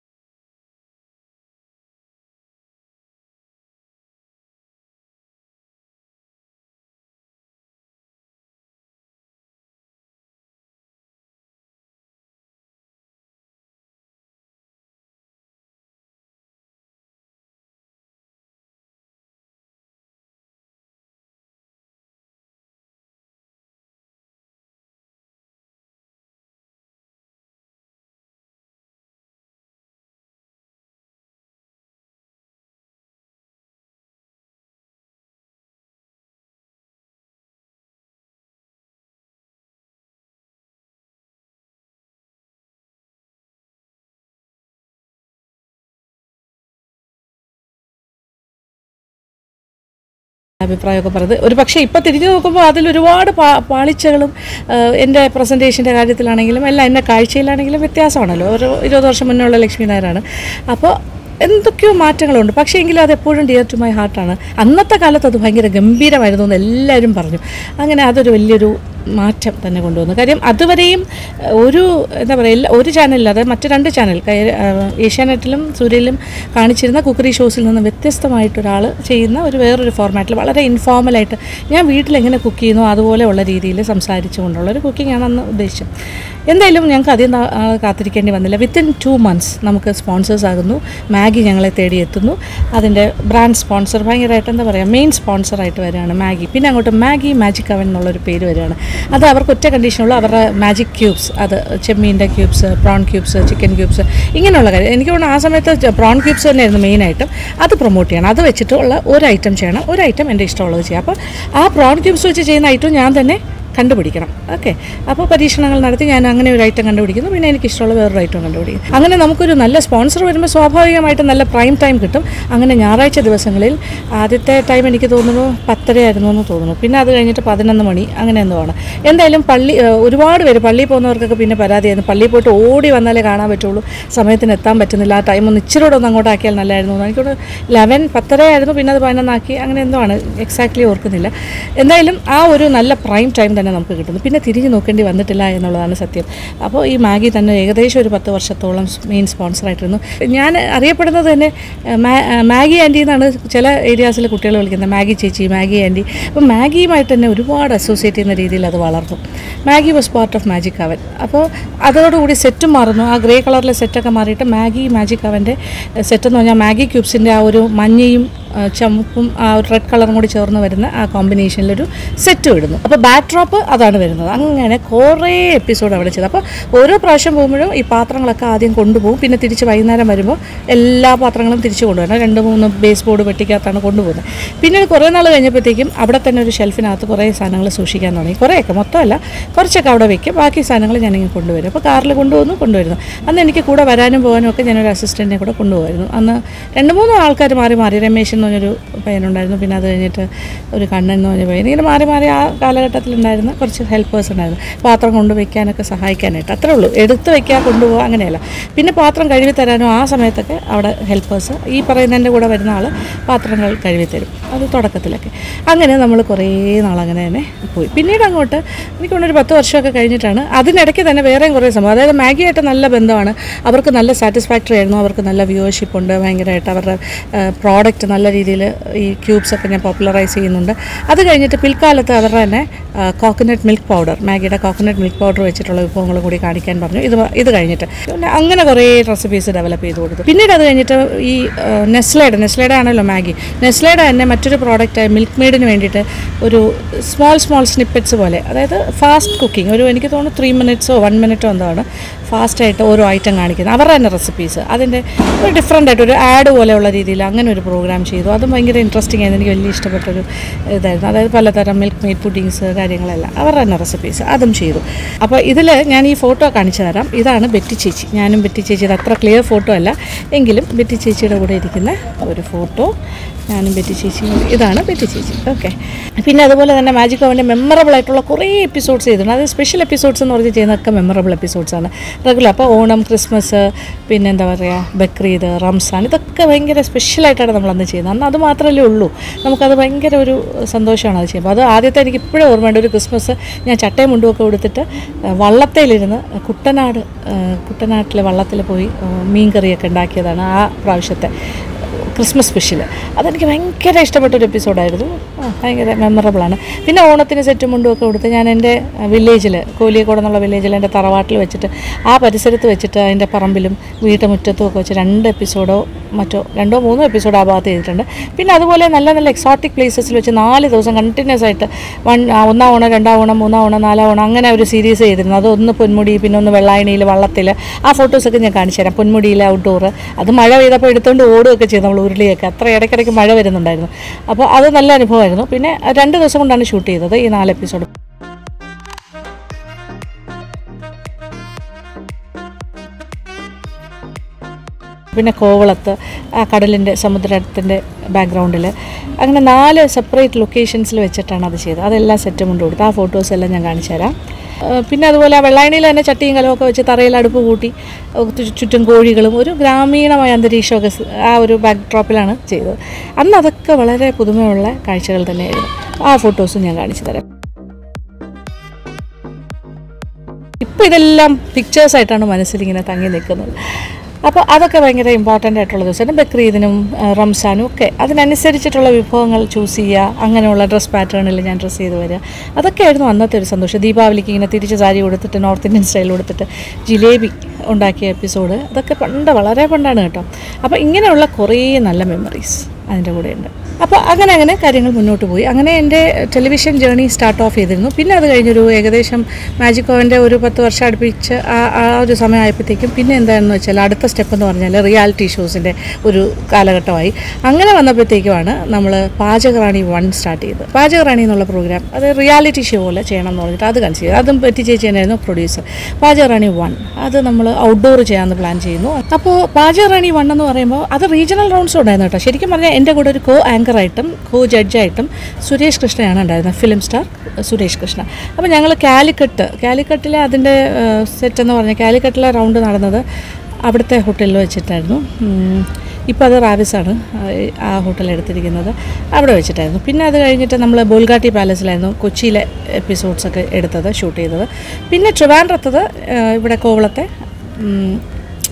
അഭിപ്രായമൊക്കെ പറഞ്ഞത്. ഒരു പക്ഷേ ഇപ്പോൾ തിരിഞ്ഞു നോക്കുമ്പോൾ അതിലൊരുപാട് പാളിച്ചകളും എൻ്റെ പ്രസൻറ്റേഷൻ്റെ കാര്യത്തിലാണെങ്കിലും എല്ലാം എൻ്റെ കാഴ്ചയിലാണെങ്കിലും വ്യത്യാസമാണല്ലോ. ഒരു 20 വർഷം മുന്നേ ഉള്ള ലക്ഷ്മി നായരാണ്. അപ്പോൾ എന്തൊക്കെയോ മാറ്റങ്ങളുണ്ട്. പക്ഷേ എങ്കിലും അത് എപ്പോഴും ഡിയർ ടു മൈ ഹാർട്ടാണ്. അന്നത്തെ കാലത്ത് അത് ഭയങ്കര ഗംഭീരമായിരുന്നു എന്ന് എല്ലാവരും പറഞ്ഞു. അങ്ങനെ അതൊരു വലിയൊരു മാറ്റം തന്നെ കൊണ്ടുവന്നു. കാര്യം അതുവരെയും ഒരു എന്താ പറയുക, ഒരു ചാനലില്ലാതെ മറ്റ് 2 ചാനൽ ഏഷ്യാനെറ്റിലും സൂര്യയിലും കാണിച്ചിരുന്ന കുക്കറി ഷോസിൽ നിന്ന് വ്യത്യസ്തമായിട്ടൊരാൾ ചെയ്യുന്ന വേറൊരു ഫോർമാറ്റിൽ വളരെ ഇൻഫോർമലായിട്ട് ഞാൻ വീട്ടിലെങ്ങനെ കുക്ക് ചെയ്യുന്നു അതുപോലെയുള്ള രീതിയിൽ സംസാരിച്ചു കൊണ്ടുള്ളൊരു കുക്കിംഗാണ് അന്ന് ഉദ്ദേശിച്ചത്. എന്തായാലും ഞങ്ങൾക്ക് അധികം കാത്തിരിക്കേണ്ടി വന്നില്ല. വിത്തിൻ 2 months നമുക്ക് സ്പോൺസേഴ്സ് ആകുന്നു. മാഗി ഞങ്ങളെ തേടിയെത്തുന്നു. അതിൻ്റെ ബ്രാൻഡ് സ്പോൺസർ ഭയങ്കരമായിട്ട് എന്താ പറയുക, മെയിൻ സ്പോൺസറായിട്ട് വരികയാണ് മാഗി. പിന്നെ അങ്ങോട്ട് മാഗി മാജിക് അവൻ എന്നുള്ളൊരു പേര് വരികയാണ്. അത് അവർക്ക് ഒറ്റ കണ്ടീഷനുള്ള അവരുടെ മാജിക് ക്യൂബ്സ്, അത് ചെമ്മീൻ്റെ cubes, prawn cubes, chicken cubes, ഇങ്ങനെയുള്ള കാര്യം. എനിക്ക് തോന്നുന്നു ആ സമയത്ത് പ്രോൺ ക്യൂബ്സ് തന്നെയായിരുന്നു മെയിനായിട്ടും. അത് പ്രൊമോട്ട് ചെയ്യണം. അത് വെച്ചിട്ടുള്ള ഒരു ഐറ്റം ചെയ്യണം, ഒരു ഐറ്റം എൻ്റെ ഇഷ്ടമുള്ളത് ചെയ്യാം. അപ്പോൾ ആ പ്രോൺ ക്യൂബ്സ് വെച്ച് ചെയ്യുന്ന ഐറ്റം ഞാൻ തന്നെ കണ്ടുപിടിക്കണം. ഓക്കെ, അപ്പോൾ പരീക്ഷണങ്ങൾ നടത്തി ഞാൻ അങ്ങനെ ഒരു ഐറ്റം കണ്ടുപിടിക്കുന്നു. പിന്നെ എനിക്കിഷ്ടമുള്ള വേറൊരു ഐറ്റം കണ്ടുപിടിക്കും. അങ്ങനെ നമുക്കൊരു നല്ല സ്പോൺസർ വരുമ്പോൾ സ്വാഭാവികമായിട്ടും നല്ല പ്രൈം ടൈം കിട്ടും. അങ്ങനെ ഞായറാഴ്ച ദിവസങ്ങളിൽ ആദ്യത്തെ ടൈം എനിക്ക് തോന്നുന്നു 10:30 ആയിരുന്നു എന്ന് തോന്നുന്നു. പിന്നെ അത് കഴിഞ്ഞിട്ട് 11 മണി അങ്ങനെ എന്തോ ആണ്. എന്തായാലും ഒരുപാട് പേര് പള്ളിയിൽ പോകുന്നവർക്കൊക്കെ പിന്നെ പരാതിയായിരുന്നു, പള്ളിയിൽ പോയിട്ട് ഓടി വന്നാലേ കാണാൻ പറ്റുള്ളൂ, സമയത്തിന് എത്താൻ പറ്റുന്നില്ല, ആ ടൈം ഒന്ന് ഇച്ചിരി കൂടെ ഒന്ന് അങ്ങോട്ട് ആക്കിയാൽ നല്ലതായിരുന്നു. എനിക്കോട് 10:30 ആയിരുന്നു, പിന്നെ അത് 11 ആക്കി, അങ്ങനെ എന്തോ ആണ്, എക്സാക്ട്ലി ഓർക്കുന്നില്ല. എന്തായാലും ആ ഒരു നല്ല പ്രൈം ടൈം തന്നെ നമുക്ക് കിട്ടുന്നു. പിന്നെ തിരിഞ്ഞു നോക്കേണ്ടി വന്നിട്ടില്ല എന്നുള്ളതാണ് സത്യം. അപ്പോൾ ഈ മാഗി തന്നെ ഏകദേശം ഒരു 10 വർഷത്തോളം മെയിൻ സ്പോൺസറായിട്ടിരുന്നു. ഞാൻ അറിയപ്പെടുന്നത് തന്നെ മാഗി ആൻറ്റി എന്നാണ് ചില ഏരിയാസിൽ കുട്ടികൾ വിളിക്കുന്നത്, മാഗി ചേച്ചി, മാഗി ആൻറ്റി. അപ്പോൾ മാഗിയുമായിട്ട് തന്നെ ഒരുപാട് അസോസിയേറ്റ് ചെയ്യുന്ന രീതിയിൽ അത് വളർന്നു. Maggi was part of magic oven. അപ്പോൾ അതോടുകൂടി സെറ്റും മാറുന്നു. ആ ഗ്രേ കളറിലെ സെറ്റൊക്കെ മാറിയിട്ട് മാഗി മാജിക് അവൻ്റെ സെറ്റ് എന്ന് പറഞ്ഞാൽ മാഗി ക്യൂബ്സിൻ്റെ ആ ഒരു മഞ്ഞയും ചുമപ്പും ആ ഒരു റെഡ് കളറും കൂടി ചേർന്ന് വരുന്ന ആ കോമ്പിനേഷനിലൊരു സെറ്റും ഇടുന്നു. അപ്പോൾ ബാക്ക് ഡ്രോപ്പ് അതാണ് വരുന്നത്. അങ്ങനെ കുറേ എപ്പിസോഡ് അവിടെ ചെയ്തു. അപ്പോൾ ഓരോ പ്രാവശ്യം പോകുമ്പോഴും ഈ പാത്രങ്ങളൊക്കെ ആദ്യം കൊണ്ടുപോകും. പിന്നെ തിരിച്ച് വൈകുന്നേരം വരുമ്പോൾ എല്ലാ പാത്രങ്ങളും തിരിച്ച് കൊണ്ടുവരണം. 2-3 ബേസ് ബോർഡ് പെട്ടിക്കകത്താണ് കൊണ്ടുപോകുന്നത്. പിന്നീട് കുറേ നാൾ കഴിഞ്ഞപ്പോഴത്തേക്കും അവിടെ തന്നെ ഒരു ഷെൽഫിനകത്ത് കുറേ സാധനങ്ങൾ സൂക്ഷിക്കാൻ തുടങ്ങി. കുറേയൊക്കെ, മൊത്തമല്ല, കുറച്ചൊക്കെ അവിടെ വയ്ക്കും. ബാക്കി സാധനങ്ങൾ ഞാനിങ്ങനെ കൊണ്ടുവരും. അപ്പോൾ കാറിൽ കൊണ്ടുവരുന്നു. അന്ന് എനിക്ക് കൂടെ വരാനും പോകാനും ഒക്കെ ഞാനൊരു അസിസ്റ്റൻറ്റിനെ കൂടെ കൊണ്ടുപോയിരുന്നു. അന്ന് 2-3 ആൾക്കാർ മാറി രമേശ് എന്ന് പറഞ്ഞൊരു പയ്യനുണ്ടായിരുന്നു. പിന്നെ അത് കഴിഞ്ഞിട്ട് ഒരു കണ്ണൻ എന്ന് പറഞ്ഞ പയ്യൻ. ഇങ്ങനെ മാറി ആ കാലഘട്ടത്തിലുണ്ടായിരുന്ന കുറച്ച് ഹെൽപ്പേഴ്സ് ഉണ്ടായിരുന്നു. പാത്രം കൊണ്ടുവയ്ക്കാനൊക്കെ സഹായിക്കാനായിട്ട്. അത്രേ ഉള്ളൂ. എടുത്ത് വയ്ക്കുക, കൊണ്ടുപോകുക, അങ്ങനെയല്ല. പിന്നെ പാത്രം കഴുകി തരാനും ആ സമയത്തൊക്കെ അവിടെ ഹെൽപ്പേഴ്സ്, ഈ പറയുന്നതിൻ്റെ കൂടെ വരുന്ന ആൾ പാത്രങ്ങൾ കഴുകി തരും. അത് തുടക്കത്തിലൊക്കെ. അങ്ങനെ നമ്മൾ കുറേ നാളങ്ങനെ തന്നെ പോയി. പിന്നീട് അങ്ങോട്ട് എനിക്കൊരു 10 വർഷമൊക്കെ കഴിഞ്ഞിട്ടാണ് അതിനിടയ്ക്ക് തന്നെ വേറെയും കുറേ സംഭവം. അതായത് മാഗിയായിട്ട് നല്ല ബന്ധമാണ്. അവർക്ക് നല്ല സാറ്റിസ്ഫാക്ടറി ആയിരുന്നു. അവർക്ക് നല്ല വ്യൂവർഷിപ്പ് ഉണ്ട്. ഭയങ്കരമായിട്ട് അവരുടെ പ്രോഡക്റ്റ് നല്ല രീതിയിൽ ഈ ക്യൂബ്സൊക്കെ ഞാൻ പോപ്പുലറൈസ് ചെയ്യുന്നുണ്ട്. അത് കഴിഞ്ഞിട്ട് പിൽക്കാലത്ത് അവരുടെ തന്നെ കോക്കനട്ട് മിൽക്ക് പൗഡർ, മാഗിയുടെ കോക്കനട്ട് മിൽക്ക് പൗഡർ വെച്ചിട്ടുള്ള വിഭവങ്ങൾ കൂടി കാണിക്കാൻ പറഞ്ഞു. ഇത് കഴിഞ്ഞിട്ട് പിന്നെ അങ്ങനെ കുറേ റെസിപ്പീസ് ഡെവലപ്പ് ചെയ്ത് കൊടുത്തു. പിന്നീട് അത് കഴിഞ്ഞിട്ട് ഈ നെസ്ലയുടെ ആണല്ലോ മാഗി, നെസ്ലയുടെ തന്നെ മറ്റൊരു പ്രോഡക്റ്റായ മിൽക്ക് മെയ്ഡിന് വേണ്ടിയിട്ട് ഒരു സ്മോൾ സ്നിപ്പെറ്റ്സ് പോലെ, അതായത് ഫാസ്റ്റ് കുക്കിംഗ്, എനിക്ക് തോന്നുന്നു 3 മിനിറ്റ്സോ 1 മിനിറ്റോ എന്താണ് ഫാസ്റ്റായിട്ട് ഓരോ ഐറ്റം കാണിക്കുന്നത്. അവരുടെ തന്നെ റെസിപ്പീസ്, അതിൻ്റെ ഒരു ഡിഫറൻ്റ് ആയിട്ട് ഒരു ആഡ് പോലെയുള്ള രീതിയിൽ അങ്ങനെ ഒരു പ്രോഗ്രാം ചെയ്തു. അതും ഭയങ്കര ഇൻട്രസ്റ്റിംഗ് ആയിരുന്നു. എനിക്ക് വലിയ ഇഷ്ടപ്പെട്ടൊരു ഇതായിരുന്നു. അതായത് പലതരം മിൽക്ക് മെയ്ഡ് പുഡിങ്സ് കാര്യങ്ങളെല്ലാം അവരുടെ തന്നെ റെസിപ്പീസ് അതും ചെയ്തു. അപ്പോൾ ഇതിൽ ഞാൻ ഈ ഫോട്ടോ കാണിച്ചു തരാം. ഇതാണ് ബെറ്റി ചേച്ചി. ഞാനും ബെറ്റി ചേച്ചി, ഇത് അത്ര ക്ലിയർ ഫോട്ടോ അല്ല എങ്കിലും ബെറ്റി ചേച്ചിയുടെ കൂടെ ഇരിക്കുന്ന ഒരു ഫോട്ടോ. ഞാനും ബെറ്റി ചേച്ചി, ഇതാണ് ബെറ്റി ചേച്ചി. ഓക്കെ. പിന്നെ അതുപോലെ തന്നെ മാജിക് ഓവൻ്റെ മെമ്മറബിൾ ആയിട്ടുള്ള കുറേ എപ്പിസോഡ്സ് ചെയ്തിട്ടുണ്ട്. അത് സ്പെഷ്യൽ എപ്പിസോഡ്സ് എന്ന് പറഞ്ഞ് ചെയ്യുന്നതൊക്കെ മെമ്മറബിൾ എപ്പിസോഡ്സാണ്. റെഗുലർ, അപ്പോൾ ഓണം, ക്രിസ്മസ്, പിന്നെ എന്താ പറയുക, ബക്രീദ്, റംസാൻ, ഇതൊക്കെ ഭയങ്കര സ്പെഷ്യലായിട്ടാണ് നമ്മളന്ന് ചെയ്യുന്നത്. അന്ന് അത് മാത്രമല്ലേ ഉള്ളൂ. നമുക്കത് ഭയങ്കര ഒരു സന്തോഷമാണ് അത് ചെയ്യുമ്പോൾ. അത് ആദ്യത്തെ എനിക്ക് ഇപ്പോഴും ഓർമ്മയുണ്ട്. ഒരു ക്രിസ്മസ് ഞാൻ ചട്ടയും മുണ്ടുമൊക്കെ കൊടുത്തിട്ട് വള്ളത്തേലിരുന്ന് കുട്ടനാട്ടിലെ വള്ളത്തിൽ പോയി മീൻ കറിയൊക്കെ ഉണ്ടാക്കിയതാണ് ആ പ്രാവശ്യത്തെ ക്രിസ്മസ് സ്പെഷ്യൽ. അതെനിക്ക് ഭയങ്കര ഇഷ്ടപ്പെട്ടൊരു എപ്പിസോഡായിരുന്നു. ഭയങ്കര മെമ്മറബിളാണ്. പിന്നെ ഓണത്തിന് സെറ്റും മുണ്ടുമൊക്കെ കൊടുത്ത് ഞാൻ എൻ്റെ വില്ലേജിൽ, കോലിയക്കോട് എന്നുള്ള വില്ലേജിൽ എൻ്റെ തറവാട്ടിൽ വെച്ചിട്ട് ആ പരിസരത്ത് വെച്ചിട്ട് അതിൻ്റെ പറമ്പിലും വീട്ടുമുറ്റത്തും ഒക്കെ വെച്ച് 2 എപ്പിസോഡോ മറ്റോ 2-3 എപ്പിസോഡ് ആ ഭാഗത്ത് ചെയ്തിട്ടുണ്ട്. പിന്നെ അതുപോലെ നല്ല നല്ല എക്സോട്ടിക് പ്ലേസസിൽ വെച്ച് 4 ദിവസം കണ്ടിന്യൂസ് ആയിട്ട് 1 ഓണം, 2 ഓണം, 3 ഓണം, 4 ഓണം അങ്ങനെ ഒരു സീരീസ് ചെയ്തിരുന്നു. അത് ഒന്ന് പൊന്മുടി, പിന്നെ ഒന്ന് വെള്ളായണിയിൽ വള്ളത്തിൽ. ആ ഫോട്ടോസൊക്കെ ഞാൻ കാണിച്ചു തരാം. പൊന്മുടിയിൽ ഔട്ട്ഡോർ, അത് മഴ പെയ്തപ്പോൾ എടുത്തുകൊണ്ട് ഓടുകയൊക്കെ ചെയ്തു നമ്മൾ ഉരുളിയൊക്കെ. അത്ര ഇടയ്ക്കിടയ്ക്ക് മഴ വരുന്നുണ്ടായിരുന്നു. അപ്പോൾ അത് നല്ല അനുഭവമായിരുന്നു. പിന്നെ 2 ദിവസം കൊണ്ടാണ് ഷൂട്ട് ചെയ്തത് ഈ 4 എപ്പിസോഡ്. പിന്നെ കോവളത്ത് ആ കടലിൻ്റെ സമുദ്രത്തിൻ്റെ ബാക്ക്ഗ്രൗണ്ടിൽ അങ്ങനെ 4 സെപ്പറേറ്റ് ലൊക്കേഷൻസിൽ വെച്ചിട്ടാണ് അത് ചെയ്തത്. അതെല്ലാം സെറ്റും കൊണ്ട് കൊടുത്ത് ആ ഫോട്ടോസ് എല്ലാം ഞാൻ കാണിച്ചു തരാം. പിന്നെ അതുപോലെ ആ വെള്ളായണിയിൽ തന്നെ ചട്ടിയും കലമൊക്കെ വെച്ച് തറയിൽ അടുപ്പ് കൂട്ടി ചുറ്റും കോഴികളും ഒരു ഗ്രാമീണമായ അന്തരീക്ഷമൊക്കെ ആ ഒരു ബാക്ക് ഡ്രോപ്പിലാണ് ചെയ്തത്. അന്ന് അതൊക്കെ വളരെ പുതുമയുള്ള കാഴ്ചകൾ തന്നെയായിരുന്നു. ആ ഫോട്ടോസും ഞാൻ കാണിച്ചു തരാം. ഇപ്പോൾ ഇതെല്ലാം പിക്ചേഴ്സായിട്ടാണ് മനസ്സിലിങ്ങനെ തങ്ങി നിൽക്കുന്നത്. അപ്പോൾ അതൊക്കെ ഭയങ്കര ഇമ്പോർട്ടൻ്റ് ആയിട്ടുള്ള ദിവസമാണ്. ബക്രീദിനും റംസാനും ഒക്കെ അതിനനുസരിച്ചിട്ടുള്ള വിഭവങ്ങൾ ചൂസ് ചെയ്യുക, അങ്ങനെയുള്ള ഡ്രസ് പാറ്റേണിൽ ഞാൻ ഡ്രസ്സ് ചെയ്ത് വരിക. അതൊക്കെയായിരുന്നു അന്നത്തെ ഒരു സന്തോഷം. ദീപാവലിക്ക് ഇങ്ങനെ തിരിച്ച് സാരി കൊടുത്തിട്ട് നോർത്ത് ഇന്ത്യൻ സ്റ്റൈൽ കൊടുത്തിട്ട് ജിലേബി ഉണ്ടാക്കിയ എപ്പിസോഡ്, അതൊക്കെ വളരെ പണ്ടാണ് കേട്ടോ. അപ്പോൾ ഇങ്ങനെയുള്ള കുറേ നല്ല മെമ്മറീസ് അതിൻ്റെ കൂടെയുണ്ട്. അപ്പോൾ അങ്ങനെ കാര്യങ്ങൾ മുന്നോട്ട് പോയി. അങ്ങനെ എൻ്റെ ടെലിവിഷൻ ജേർണി സ്റ്റാർട്ട് ഓഫ് ചെയ്തിരുന്നു. പിന്നെ അത് കഴിഞ്ഞൊരു ഏകദേശം മാജിക് ഓവൻ്റെ ഒരു 10 വർഷം അടുപ്പിച്ച് ആ ഒരു സമയമായപ്പോഴത്തേക്കും പിന്നെ എന്താണെന്ന് വെച്ചാൽ അടുത്ത സ്റ്റെപ്പ് എന്ന് പറഞ്ഞാൽ റിയാലിറ്റി ഷോസിൻ്റെ ഒരു കാലഘട്ടമായി. അങ്ങനെ വന്നപ്പോഴത്തേക്കുമാണ് നമ്മൾ പാചകറാണി 1 സ്റ്റാർട്ട് ചെയ്തത്. പാചകറാണി എന്നുള്ള പ്രോഗ്രാം അത് റിയാലിറ്റി ഷോ പോലെ ചെയ്യണം എന്ന് പറഞ്ഞിട്ട് അത് കൺസിഡർ ചെയ്തു. അതും ബെറ്റി ചേച്ചി തന്നെയായിരുന്നു പ്രൊഡ്യൂസർ. പാചകറാണി 1 അത് നമ്മൾ ഔട്ട്ഡോർ ചെയ്യാമെന്ന് പ്ലാൻ ചെയ്യുന്നു. അപ്പോൾ പാചകറാണി 1 എന്ന് പറയുമ്പോൾ അത് റീജിയണൽ റൗണ്ട്സ് ഉണ്ടായിരുന്നു കേട്ടോ. ശരിക്കും പറഞ്ഞാൽ എൻ്റെ കൂടെ ഒരു ആങ്കറായിട്ടും കോ ജഡ്ജായിട്ടും സുരേഷ് കൃഷ്ണയാണ് ഉണ്ടായിരുന്നത്, ഫിലിം സ്റ്റാർ സുരേഷ് കൃഷ്ണ. അപ്പോൾ ഞങ്ങൾ കാലിക്കട്ടിലെ അതിൻ്റെ സെറ്റ് എന്ന് പറഞ്ഞാൽ കാലിക്കട്ടിലെ റൗണ്ട് നടന്നത് അവിടുത്തെ ഹോട്ടലിൽ വെച്ചിട്ടായിരുന്നു. ഇപ്പോൾ അത് റാവിസാണ് ആ ഹോട്ടൽ എടുത്തിരിക്കുന്നത്, അവിടെ വെച്ചിട്ടായിരുന്നു. പിന്നെ അത് കഴിഞ്ഞിട്ട് നമ്മൾ ബോൾഗാട്ടി പാലസിലായിരുന്നു കൊച്ചിയിലെ എപ്പിസോഡ്സൊക്കെ ഷൂട്ട് ചെയ്തത്. പിന്നെ ട്രിവാൻഡ്രത്തത് ഇവിടെ കോവളത്തെ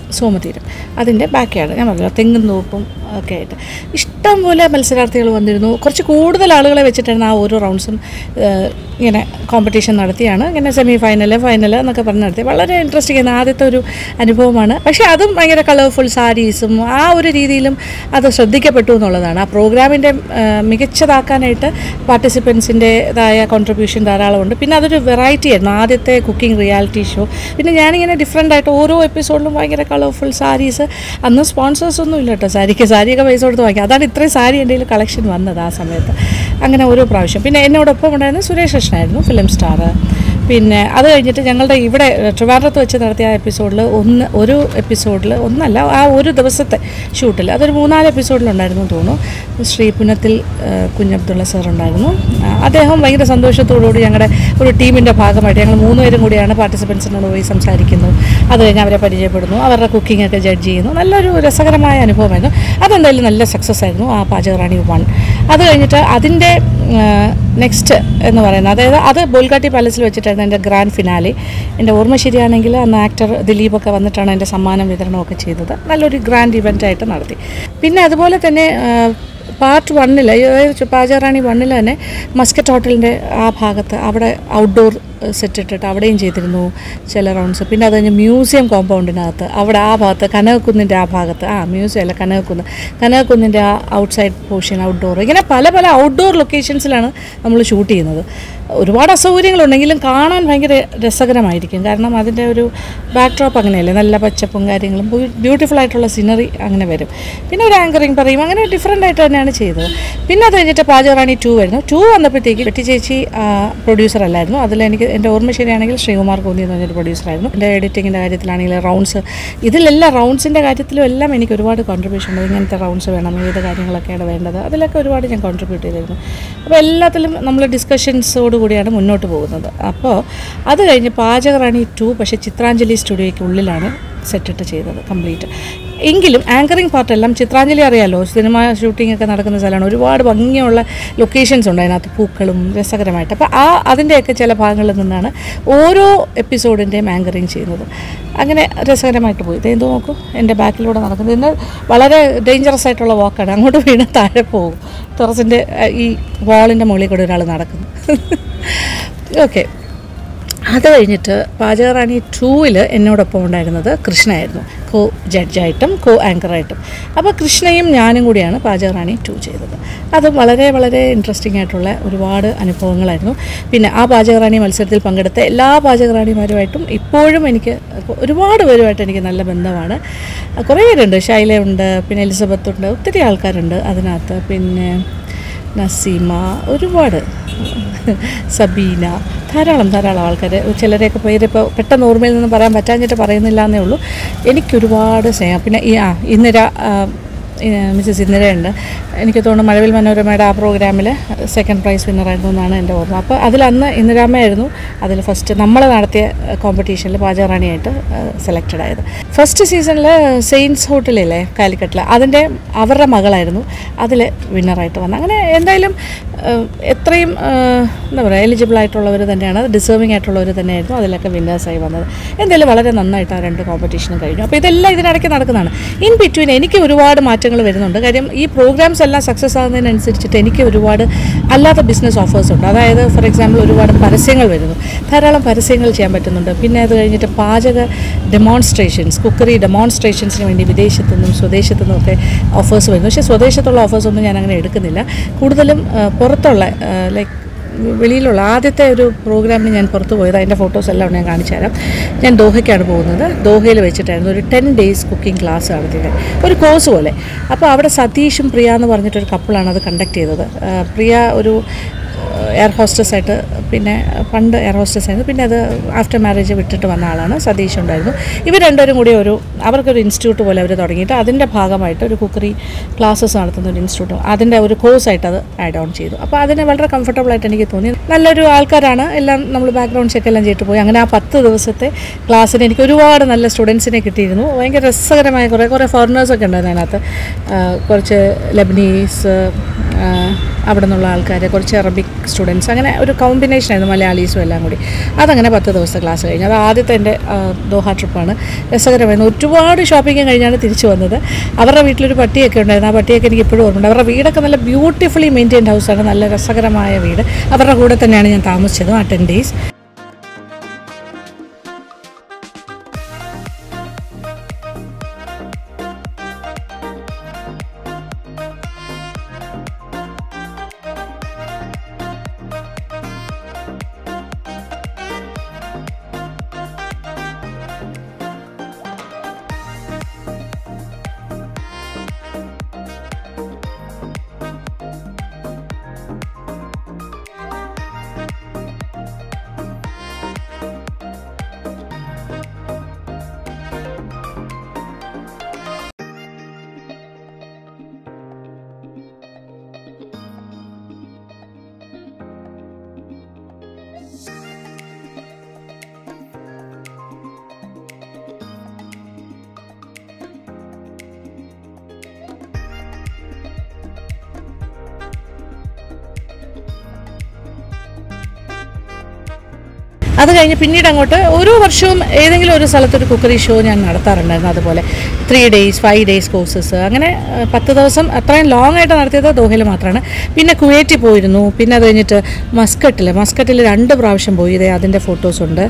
സോമതീരം, അതിൻ്റെ ബാക്ക് യാർഡ് ഞാൻ പറഞ്ഞല്ലോ, തെങ്ങും തോപ്പും ഒക്കെ ആയിട്ട് ഇഷ്ടം പോലെ മത്സരാർത്ഥികൾ വന്നിരുന്നു. കുറച്ച് കൂടുതൽ ആളുകളെ വെച്ചിട്ടായിരുന്നു ആ ഓരോ റൗണ്ട്സും ഇങ്ങനെ കോമ്പറ്റീഷൻ നടത്തിയാണ് ഇങ്ങനെ ഫൈനൽ എന്നൊക്കെ പറഞ്ഞ് നടത്തി. വളരെ ഇൻട്രസ്റ്റിംഗ് ആയിരുന്നു, ആദ്യത്തെ ഒരു അനുഭവമാണ്. പക്ഷേ അതും ഭയങ്കര കളർഫുൾ സാരീസും ആ ഒരു രീതിയിലും അത് ശ്രദ്ധിക്കപ്പെട്ടു എന്നുള്ളതാണ്. ആ പ്രോഗ്രാമിൻ്റെ മികച്ചതാക്കാനായിട്ട് പാർട്ടിസിപ്പൻസിൻ്റെതായ കോൺട്രിബ്യൂഷൻ ധാരാളമുണ്ട്. പിന്നെ അതൊരു വെറൈറ്റി ആയിരുന്നു, ആദ്യത്തെ കുക്കിംഗ് റിയാലിറ്റി ഷോ. പിന്നെ ഞാനിങ്ങനെ ഡിഫറെൻ്റ് ആയിട്ട് ഓരോ എപ്പിസോഡിലും ഭയങ്കര കളർഫുൾ സാരീസ്, അന്ന് സ്പോൺസേഴ്സ് ഒന്നും ഇല്ല കേട്ടോ, സാരിയൊക്കെ പൈസ കൊടുത്ത് വാങ്ങിക്കുക. അതാണ് ഇത്രയും സാരി എൻ്റെ കയ്യിൽ കളക്ഷൻ വന്നത് ആ സമയത്ത്. അങ്ങനെ ഓരോ പ്രാവശ്യം. പിന്നെ എന്നോടൊപ്പം ഉണ്ടായിരുന്നത് സുരേഷ് കൃഷ്ണനായിരുന്നു, ഫിലിം സ്റ്റാർ. പിന്നെ അത് കഴിഞ്ഞിട്ട് ഞങ്ങളുടെ ഇവിടെ ട്രിവാൻഡ്രത്ത് വെച്ച് നടത്തിയ ആ എപ്പിസോഡിൽ ഒരു എപ്പിസോഡിൽ ഒന്നല്ല, ആ ഒരു ദിവസത്തെ ഷൂട്ടിൽ അതൊരു 3-4 എപ്പിസോഡിലുണ്ടായിരുന്നു തോന്നുന്നു. ശ്രീ പുനത്തിൽ കുഞ്ഞബ്ദുള്ള സാർ ഉണ്ടായിരുന്നു. അദ്ദേഹം ഭയങ്കര സന്തോഷത്തോടുകൂടി ഞങ്ങളുടെ ഒരു ടീമിൻ്റെ ഭാഗമായിട്ട് ഞങ്ങൾ 3 പേരും കൂടിയാണ് പാർട്ടിസിപ്പൻസിനോട് പോയി സംസാരിക്കുന്നു. അത് കഴിഞ്ഞ് അവരെ പരിചയപ്പെടുന്നു, അവരുടെ കുക്കിങ്ങൊക്കെ ജഡ്ജ് ചെയ്യുന്നു. നല്ലൊരു രസകരമായ അനുഭവമായിരുന്നു. അതെന്തായാലും നല്ല സക്സസ് ആയിരുന്നു ആ പാചകറാണി 1. അത് കഴിഞ്ഞിട്ട് അതിൻ്റെ നെക്സ്റ്റ് എന്ന് പറയുന്നത്, അതായത് അത് ബോൾഗാട്ടി പാലസിൽ വെച്ചിട്ടായിരുന്നു എൻ്റെ ഗ്രാൻഡ് ഫിനാലെ. എൻ്റെ ഓർമ്മ ശരിയാണെങ്കിൽ അന്ന് ആക്ടർ ദിലീപൊക്കെ വന്നിട്ടാണ് എൻ്റെ സമ്മാനം വിതരണമൊക്കെ ചെയ്തത്. നല്ലൊരു ഗ്രാൻഡ് ഇവൻ്റായിട്ട് നടത്തി. പിന്നെ അതുപോലെ തന്നെ പാർട്ട് 1 അതായത് പാചകറാണി 1 തന്നെ മസ്കറ്റ് ഹോട്ടലിൻ്റെ ആ ഭാഗത്ത് അവിടെ ഔട്ട്ഡോർ സെറ്റ് ഇട്ടിട്ട് അവിടെയും ചെയ്തിരുന്നു ചില റൗണ്ട്സ്. പിന്നെ അത് കഴിഞ്ഞ് മ്യൂസിയം കോമ്പൗണ്ടിനകത്ത് അവിടെ ആ ഭാഗത്ത് കനകക്കുന്നിൻ്റെ ആ ഭാഗത്ത്, മ്യൂസിയം അല്ല കനകക്കുന്നിൻ്റെ ആ ഔട്ട്സൈഡ് പോർഷൻ ഔട്ട്ഡോർ, ഇങ്ങനെ പല ഔട്ട്ഡോർ ലൊക്കേഷൻസിലാണ് നമ്മൾ ഷൂട്ട് ചെയ്യുന്നത്. ഒരുപാട് അസൗകര്യങ്ങളുണ്ടെങ്കിലും കാണാൻ ഭയങ്കര രസകരമായിരിക്കും. കാരണം അതിൻ്റെ ഒരു ബാക്ക് ഡ്രോപ്പ് അങ്ങനെയല്ലേ, നല്ല പച്ചപ്പും കാര്യങ്ങളും ബ്യൂട്ടിഫുൾ ആയിട്ടുള്ള സീനറി അങ്ങനെ വരും. പിന്നെ ഒരു ആങ്കറിങ് പറയും, അങ്ങനെ ഡിഫറെൻ്റ് ആയിട്ട് തന്നെയാണ് ചെയ്തത്. പിന്നെ അത് കഴിഞ്ഞിട്ട് പാചകറാണി 2 വരുന്നു. 2 വന്നപ്പോഴത്തേക്ക് വെട്ടി ചേച്ചി പ്രൊഡ്യൂസർ അല്ലായിരുന്നു. അതിലെനിക്ക് എൻ്റെ ഓർമ്മ ശരിയാണെങ്കിൽ ശ്രീകുമാർ കോന്നി എന്ന് പറഞ്ഞൊരു പ്രൊഡ്യൂസറായിരുന്നു. എൻ്റെ എഡിറ്റിങ്ങിൻ്റെ കാര്യത്തിലാണെങ്കിൽ റൗണ്ട്സ്, ഇതിലെല്ലാം റൗണ്ട്സിൻ്റെ കാര്യത്തിലും എല്ലാം എനിക്ക് ഒരുപാട് കോൺട്രിബ്യൂഷൻ ഉണ്ട്. ഇങ്ങനത്തെ റൗണ്ട്സ് വേണം, ഏത് കാര്യങ്ങളൊക്കെയാണ് വേണ്ടത്, അതിലൊക്കെ ഒരുപാട് ഞാൻ കോൺട്രിബ്യൂട്ട് ചെയ്തിരുന്നു. അപ്പോൾ എല്ലാത്തിലും നമ്മൾ ഡിസ്കഷൻസോട് കൂടിയാണ് മുന്നോട്ട് പോകുന്നത്. അപ്പോൾ അത് കഴിഞ്ഞ് പാചകറാണി 2 പക്ഷേ ചിത്രാഞ്ജലി സ്റ്റുഡിയോയ്ക്ക് ഉള്ളിലാണ് സെറ്റിട്ട് ചെയ്തത് കംപ്ലീറ്റ്. എങ്കിലും ആങ്കറിങ് പാർട്ടെല്ലാം ചിത്രാഞ്ജലി അറിയാമല്ലോ, സിനിമ ഷൂട്ടിംഗ് ഒക്കെ നടക്കുന്ന സ്ഥലമാണ്. ഒരുപാട് ഭംഗിയുള്ള ലൊക്കേഷൻസ് ഉണ്ട് അതിനകത്ത്, പൂക്കളും രസകരമായിട്ട്. അപ്പോൾ അതിൻ്റെയൊക്കെ ചില ഭാഗങ്ങളിൽ നിന്നാണ് ഓരോ എപ്പിസോഡിൻ്റെയും ആങ്കറിങ് ചെയ്യുന്നത്. അങ്ങനെ രസകരമായിട്ട് പോയി. ഇതെന്തോ നോക്കൂ, എൻ്റെ ബാക്കിലൂടെ നടക്കുന്നത്. ഇന്ന് വളരെ ഡേഞ്ചറസ് ആയിട്ടുള്ള വാക്കാണ്, അങ്ങോട്ട് വീണ് താഴെ പോകും. ടെറസിൻ്റെ ഈ വാളിൻ്റെ മുകളിൽ കൂടെ ഒരാൾ നടക്കുന്നു. ഓക്കെ, അത് കഴിഞ്ഞിട്ട് പാചകറാണി 2 എന്നോടൊപ്പം ഉണ്ടായിരുന്നത് കൃഷ്ണയായിരുന്നു, കോ ജഡ്ജായിട്ടും കോ ആങ്കറായിട്ടും. അപ്പോൾ കൃഷ്ണയും ഞാനും കൂടിയാണ് പാചകറാണി 2 ചെയ്തത്. അത് വളരെ വളരെ ഇൻട്രസ്റ്റിംഗ് ആയിട്ടുള്ള ഒരുപാട് അനുഭവങ്ങളായിരുന്നു. പിന്നെ ആ പാചകറാണി മത്സരത്തിൽ പങ്കെടുത്ത എല്ലാ പാചകറാണിമാരുമായിട്ടും ഇപ്പോഴും എനിക്ക് ഒരുപാട് പേരുമായിട്ട് എനിക്ക് നല്ല ബന്ധമാണ്. കുറേ പേരുണ്ട്, ശൈലയുണ്ട്, പിന്നെ എലിസബത്തുണ്ട്, ഒത്തിരി ആൾക്കാരുണ്ട് അതിനകത്ത്. പിന്നെ നസീമ, ഒരുപാട്, സബീന, ധാരാളം ആൾക്കാർ. ചിലരെയൊക്കെ പേര് ഇപ്പോൾ പെട്ടെന്ന് ഓർമ്മയിൽ നിന്ന് പറയാൻ പറ്റാഞ്ഞിട്ട് പറയുന്നില്ല എന്നേ ഉള്ളൂ. എനിക്കൊരുപാട് സ്നേഹം. പിന്നെ ഇന്ദിര, മിസ്സസ് ഇന്ദിരയുണ്ട്. എനിക്ക് തോന്നുന്നു മഴവിൽ മനോരമയുടെ ആ പ്രോഗ്രാമിൽ 2nd പ്രൈസ് വിന്നറായിരുന്നു എന്നാണ് എൻ്റെ ഓർമ്മ. അപ്പോൾ അതിലന്ന് ഇന്ദിരാമ്മയായിരുന്നു അതിൽ ഫസ്റ്റ് നമ്മൾ നടത്തിയ കോമ്പറ്റീഷനിൽ പാചകറാണിയായിട്ട് സെലക്റ്റഡ് ആയത്. ഫസ്റ്റ് സീസണിൽ സെയിൻസ് ഹോട്ടലില്ലേ കാലിക്കട്ടിൽ, അവരുടെ മകളായിരുന്നു അതിൽ വിന്നറായിട്ട് വന്നത്. അങ്ങനെ എന്തായാലും എത്രയും എന്താ പറയുക, എലിജിബിൾ ആയിട്ടുള്ളവർ തന്നെയാണ്, ഡിസേർവിംഗ് ആയിട്ടുള്ളവർ തന്നെയായിരുന്നു അതിലൊക്കെ വിന്നേഴ്സായി വന്നത്. എന്തായാലും വളരെ നന്നായിട്ട് ആ 2 കോമ്പറ്റീഷനും കഴിഞ്ഞു. അപ്പോൾ ഇതെല്ലാം ഇതിനിടയ്ക്ക് നടക്കുന്നതാണ്. ഇൻ ബിറ്റ്വീൻ എനിക്ക് ഒരുപാട് മാറ്റങ്ങൾ വരുന്നുണ്ട്. കാര്യം ഈ പ്രോഗ്രാംസ് എല്ലാം സക്സസ് ആകുന്നതിനനുസരിച്ചിട്ട് എനിക്ക് ഒരുപാട് അല്ലാത്ത ബിസിനസ് ഓഫേഴ്സ് ഉണ്ട്. അതായത് ഫോർ എക്സാമ്പിൾ ഒരുപാട് പരസ്യങ്ങൾ വരുന്നു, ധാരാളം പരസ്യങ്ങൾ ചെയ്യാൻ പറ്റുന്നുണ്ട്. പിന്നെ അത് കഴിഞ്ഞിട്ട് പാചക ഡെമോൺസ്ട്രേഷൻസ്, കുക്കറി ഡെമോൺസ്ട്രേഷൻസിന് വേണ്ടി വിദേശത്തുനിന്നും സ്വദേശത്തുനിന്നും ഒക്കെ ഓഫേഴ്സ് വരുന്നു. പക്ഷേ സ്വദേശത്തുള്ള ഓഫേഴ്സൊന്നും ഞാൻ അങ്ങനെ എടുക്കുന്നില്ല. കൂടുതലും പുറത്തുള്ള ലൈക്ക് വെളിയിലുള്ള ആദ്യത്തെ ഒരു പ്രോഗ്രാമിന് ഞാൻ പുറത്ത് പോയത്, അതിൻ്റെ ഫോട്ടോസ് എല്ലാം ഞാൻ കാണിച്ചു തരാം. ഞാൻ ദോഹയ്ക്കാണ് പോകുന്നത്. ദോഹയിൽ വെച്ചിട്ടായിരുന്നു ഒരു 10 days കുക്കിംഗ് ക്ലാസ് നടത്തിയത്, ഒരു കോഴ്സ് പോലെ. അപ്പോൾ അവിടെ സതീഷും പ്രിയ എന്ന് പറഞ്ഞിട്ടൊരു കപ്പിളാണ് അത് കണ്ടക്ട് ചെയ്തത്. പ്രിയ ഒരു എയർ ഹോസ്റ്റസായിട്ട്, പിന്നെ പണ്ട് എയർ ഹോസ്റ്റസായിരുന്നു, പിന്നെ അത് ആഫ്റ്റർ മാരേജ് വിട്ടിട്ട് വന്ന ആളാണ്. സതീഷ് ഉണ്ടായിരുന്നു. ഇവർ രണ്ടുപേരും കൂടി അവർക്കൊരു ഇൻസ്റ്റിറ്റ്യൂട്ട് പോലെ അവർ തുടങ്ങിയിട്ട് അതിൻ്റെ ഭാഗമായിട്ട് ഒരു കുക്കറി ക്ലാസ്സസ് നടത്തുന്ന ഒരു ഇൻസ്റ്റിറ്റ്യൂട്ട്, അതിൻ്റെ ഒരു കോഴ്സായിട്ട് അത് ആഡ് ഓൺ ചെയ്തു. അപ്പോൾ അതിന് വളരെ കംഫർട്ടബിളായിട്ട് എനിക്ക് തോന്നി. നല്ലൊരു ആൾക്കാരാണ് എല്ലാം, നമ്മൾ ബാക്ക്ഗ്രൗണ്ട് ചെക്ക് എല്ലാം ചെയ്തിട്ട് പോയി. അങ്ങനെ ആ 10 ദിവസത്തെ ക്ലാസ്സിന് എനിക്ക് ഒരുപാട് നല്ല സ്റ്റുഡൻസിനെ കിട്ടിയിരുന്നു. ഭയങ്കര രസകരമായ കുറേ ഫോറിനേഴ്സൊക്കെ ഉണ്ടായിരുന്നു അതിനകത്ത്. കുറച്ച് ലെബനീസ്, അവിടെ നിന്നുള്ള ആൾക്കാർ, കുറച്ച് അറബിക് സ്റ്റുഡൻസ്, അങ്ങനെ ഒരു കോമ്പിനേഷനായിരുന്നു, മലയാളീസും എല്ലാം കൂടി. അതങ്ങനെ 10 ദിവസത്തെ ക്ലാസ് കഴിഞ്ഞു. അത് ആദ്യത്തെ എൻ്റെ ദോഹ ട്രിപ്പാണ്. രസകരമായിരുന്നു. ഒരുപാട് ഷോപ്പിംഗ് കഴിഞ്ഞാണ് തിരിച്ചു വന്നത്. അവരുടെ വീട്ടിലൊരു പട്ടിയൊക്കെ ഉണ്ടായിരുന്നു. ആ പട്ടിയൊക്കെ എനിക്ക് ഇപ്പോഴും ഓർമ്മയുണ്ട്. അവരുടെ വീടൊക്കെ നല്ല ബ്യൂട്ടിഫുള്ളി മെയിൻറ്റെയിൻഡ് ഹൗസാണ്, നല്ല രസകരമായ വീട്. അവരുടെ കൂടെ തന്നെയാണ് ഞാൻ താമസിച്ചത് ആ 10 days. അത് കഴിഞ്ഞ് പിന്നീട് അങ്ങോട്ട് ഓരോ വർഷവും ഏതെങ്കിലും ഒരു സ്ഥലത്തൊരു കുക്കറി ഷോ ഞാൻ നടത്താറുണ്ടായിരുന്നു. അതുപോലെ 3 days 5 days കോഴ്സസ്, അങ്ങനെ 10 ദിവസം അത്രയും ലോങ് ആയിട്ട് നടത്തിയത് ദോഹയിൽ മാത്രമാണ്. പിന്നെ കുവൈറ്റിൽ പോയിരുന്നു. പിന്നെ അത് കഴിഞ്ഞിട്ട് മസ്കറ്റിൽ 2 പ്രാവശ്യം പോയി. ഇതേ അതിൻ്റെ ഫോട്ടോസുണ്ട്.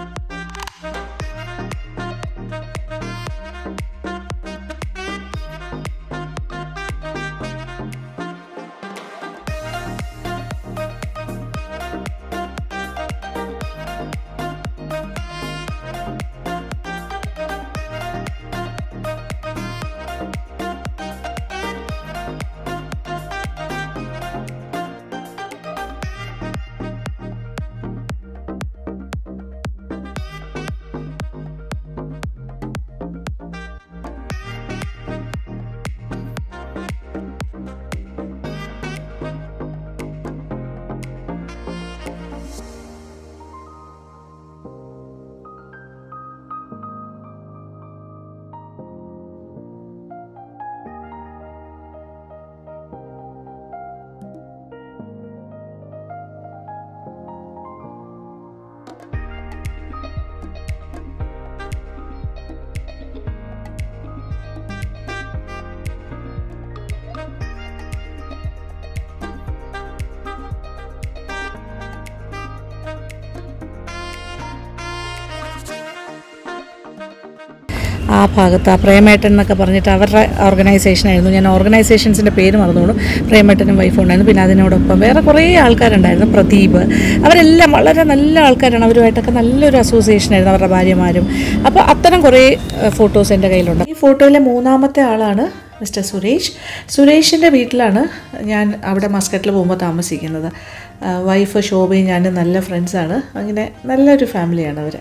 ആ ഭാഗത്ത് ആ പ്രേമേട്ടൻ എന്നൊക്കെ പറഞ്ഞിട്ട് അവരുടെ ഓർഗനൈസേഷനായിരുന്നു. ഞാൻ ഓർഗനൈസേഷൻസിൻ്റെ പേര് മറന്നുകൊണ്ടു. പ്രേമേട്ടനും വൈഫും ഉണ്ടായിരുന്നു. പിന്നെ അതിനോടൊപ്പം വേറെ കുറേ ആൾക്കാരുണ്ടായിരുന്നു. പ്രദീപ്, അവരെല്ലാം വളരെ നല്ല ആൾക്കാരാണ്. അവരുമായിട്ടൊക്കെ നല്ലൊരു അസോസിയേഷനായിരുന്നു, അവരുടെ ഭാര്യമാരും. അപ്പോൾ അത്തരം കുറേ ഫോട്ടോസ് എൻ്റെ കയ്യിലുണ്ട്. ഈ ഫോട്ടോയിലെ 3ാമത്തെ ആളാണ് മിസ്റ്റർ സുരേഷ്. സുരേഷിൻ്റെ വീട്ടിലാണ് ഞാൻ അവിടെ മസ്കറ്റിൽ പോകുമ്പോൾ താമസിക്കുന്നത്. വൈഫ് ശോഭയും ഞാനും നല്ല ഫ്രണ്ട്സാണ്. അങ്ങനെ നല്ലൊരു ഫാമിലിയാണ് അവർ.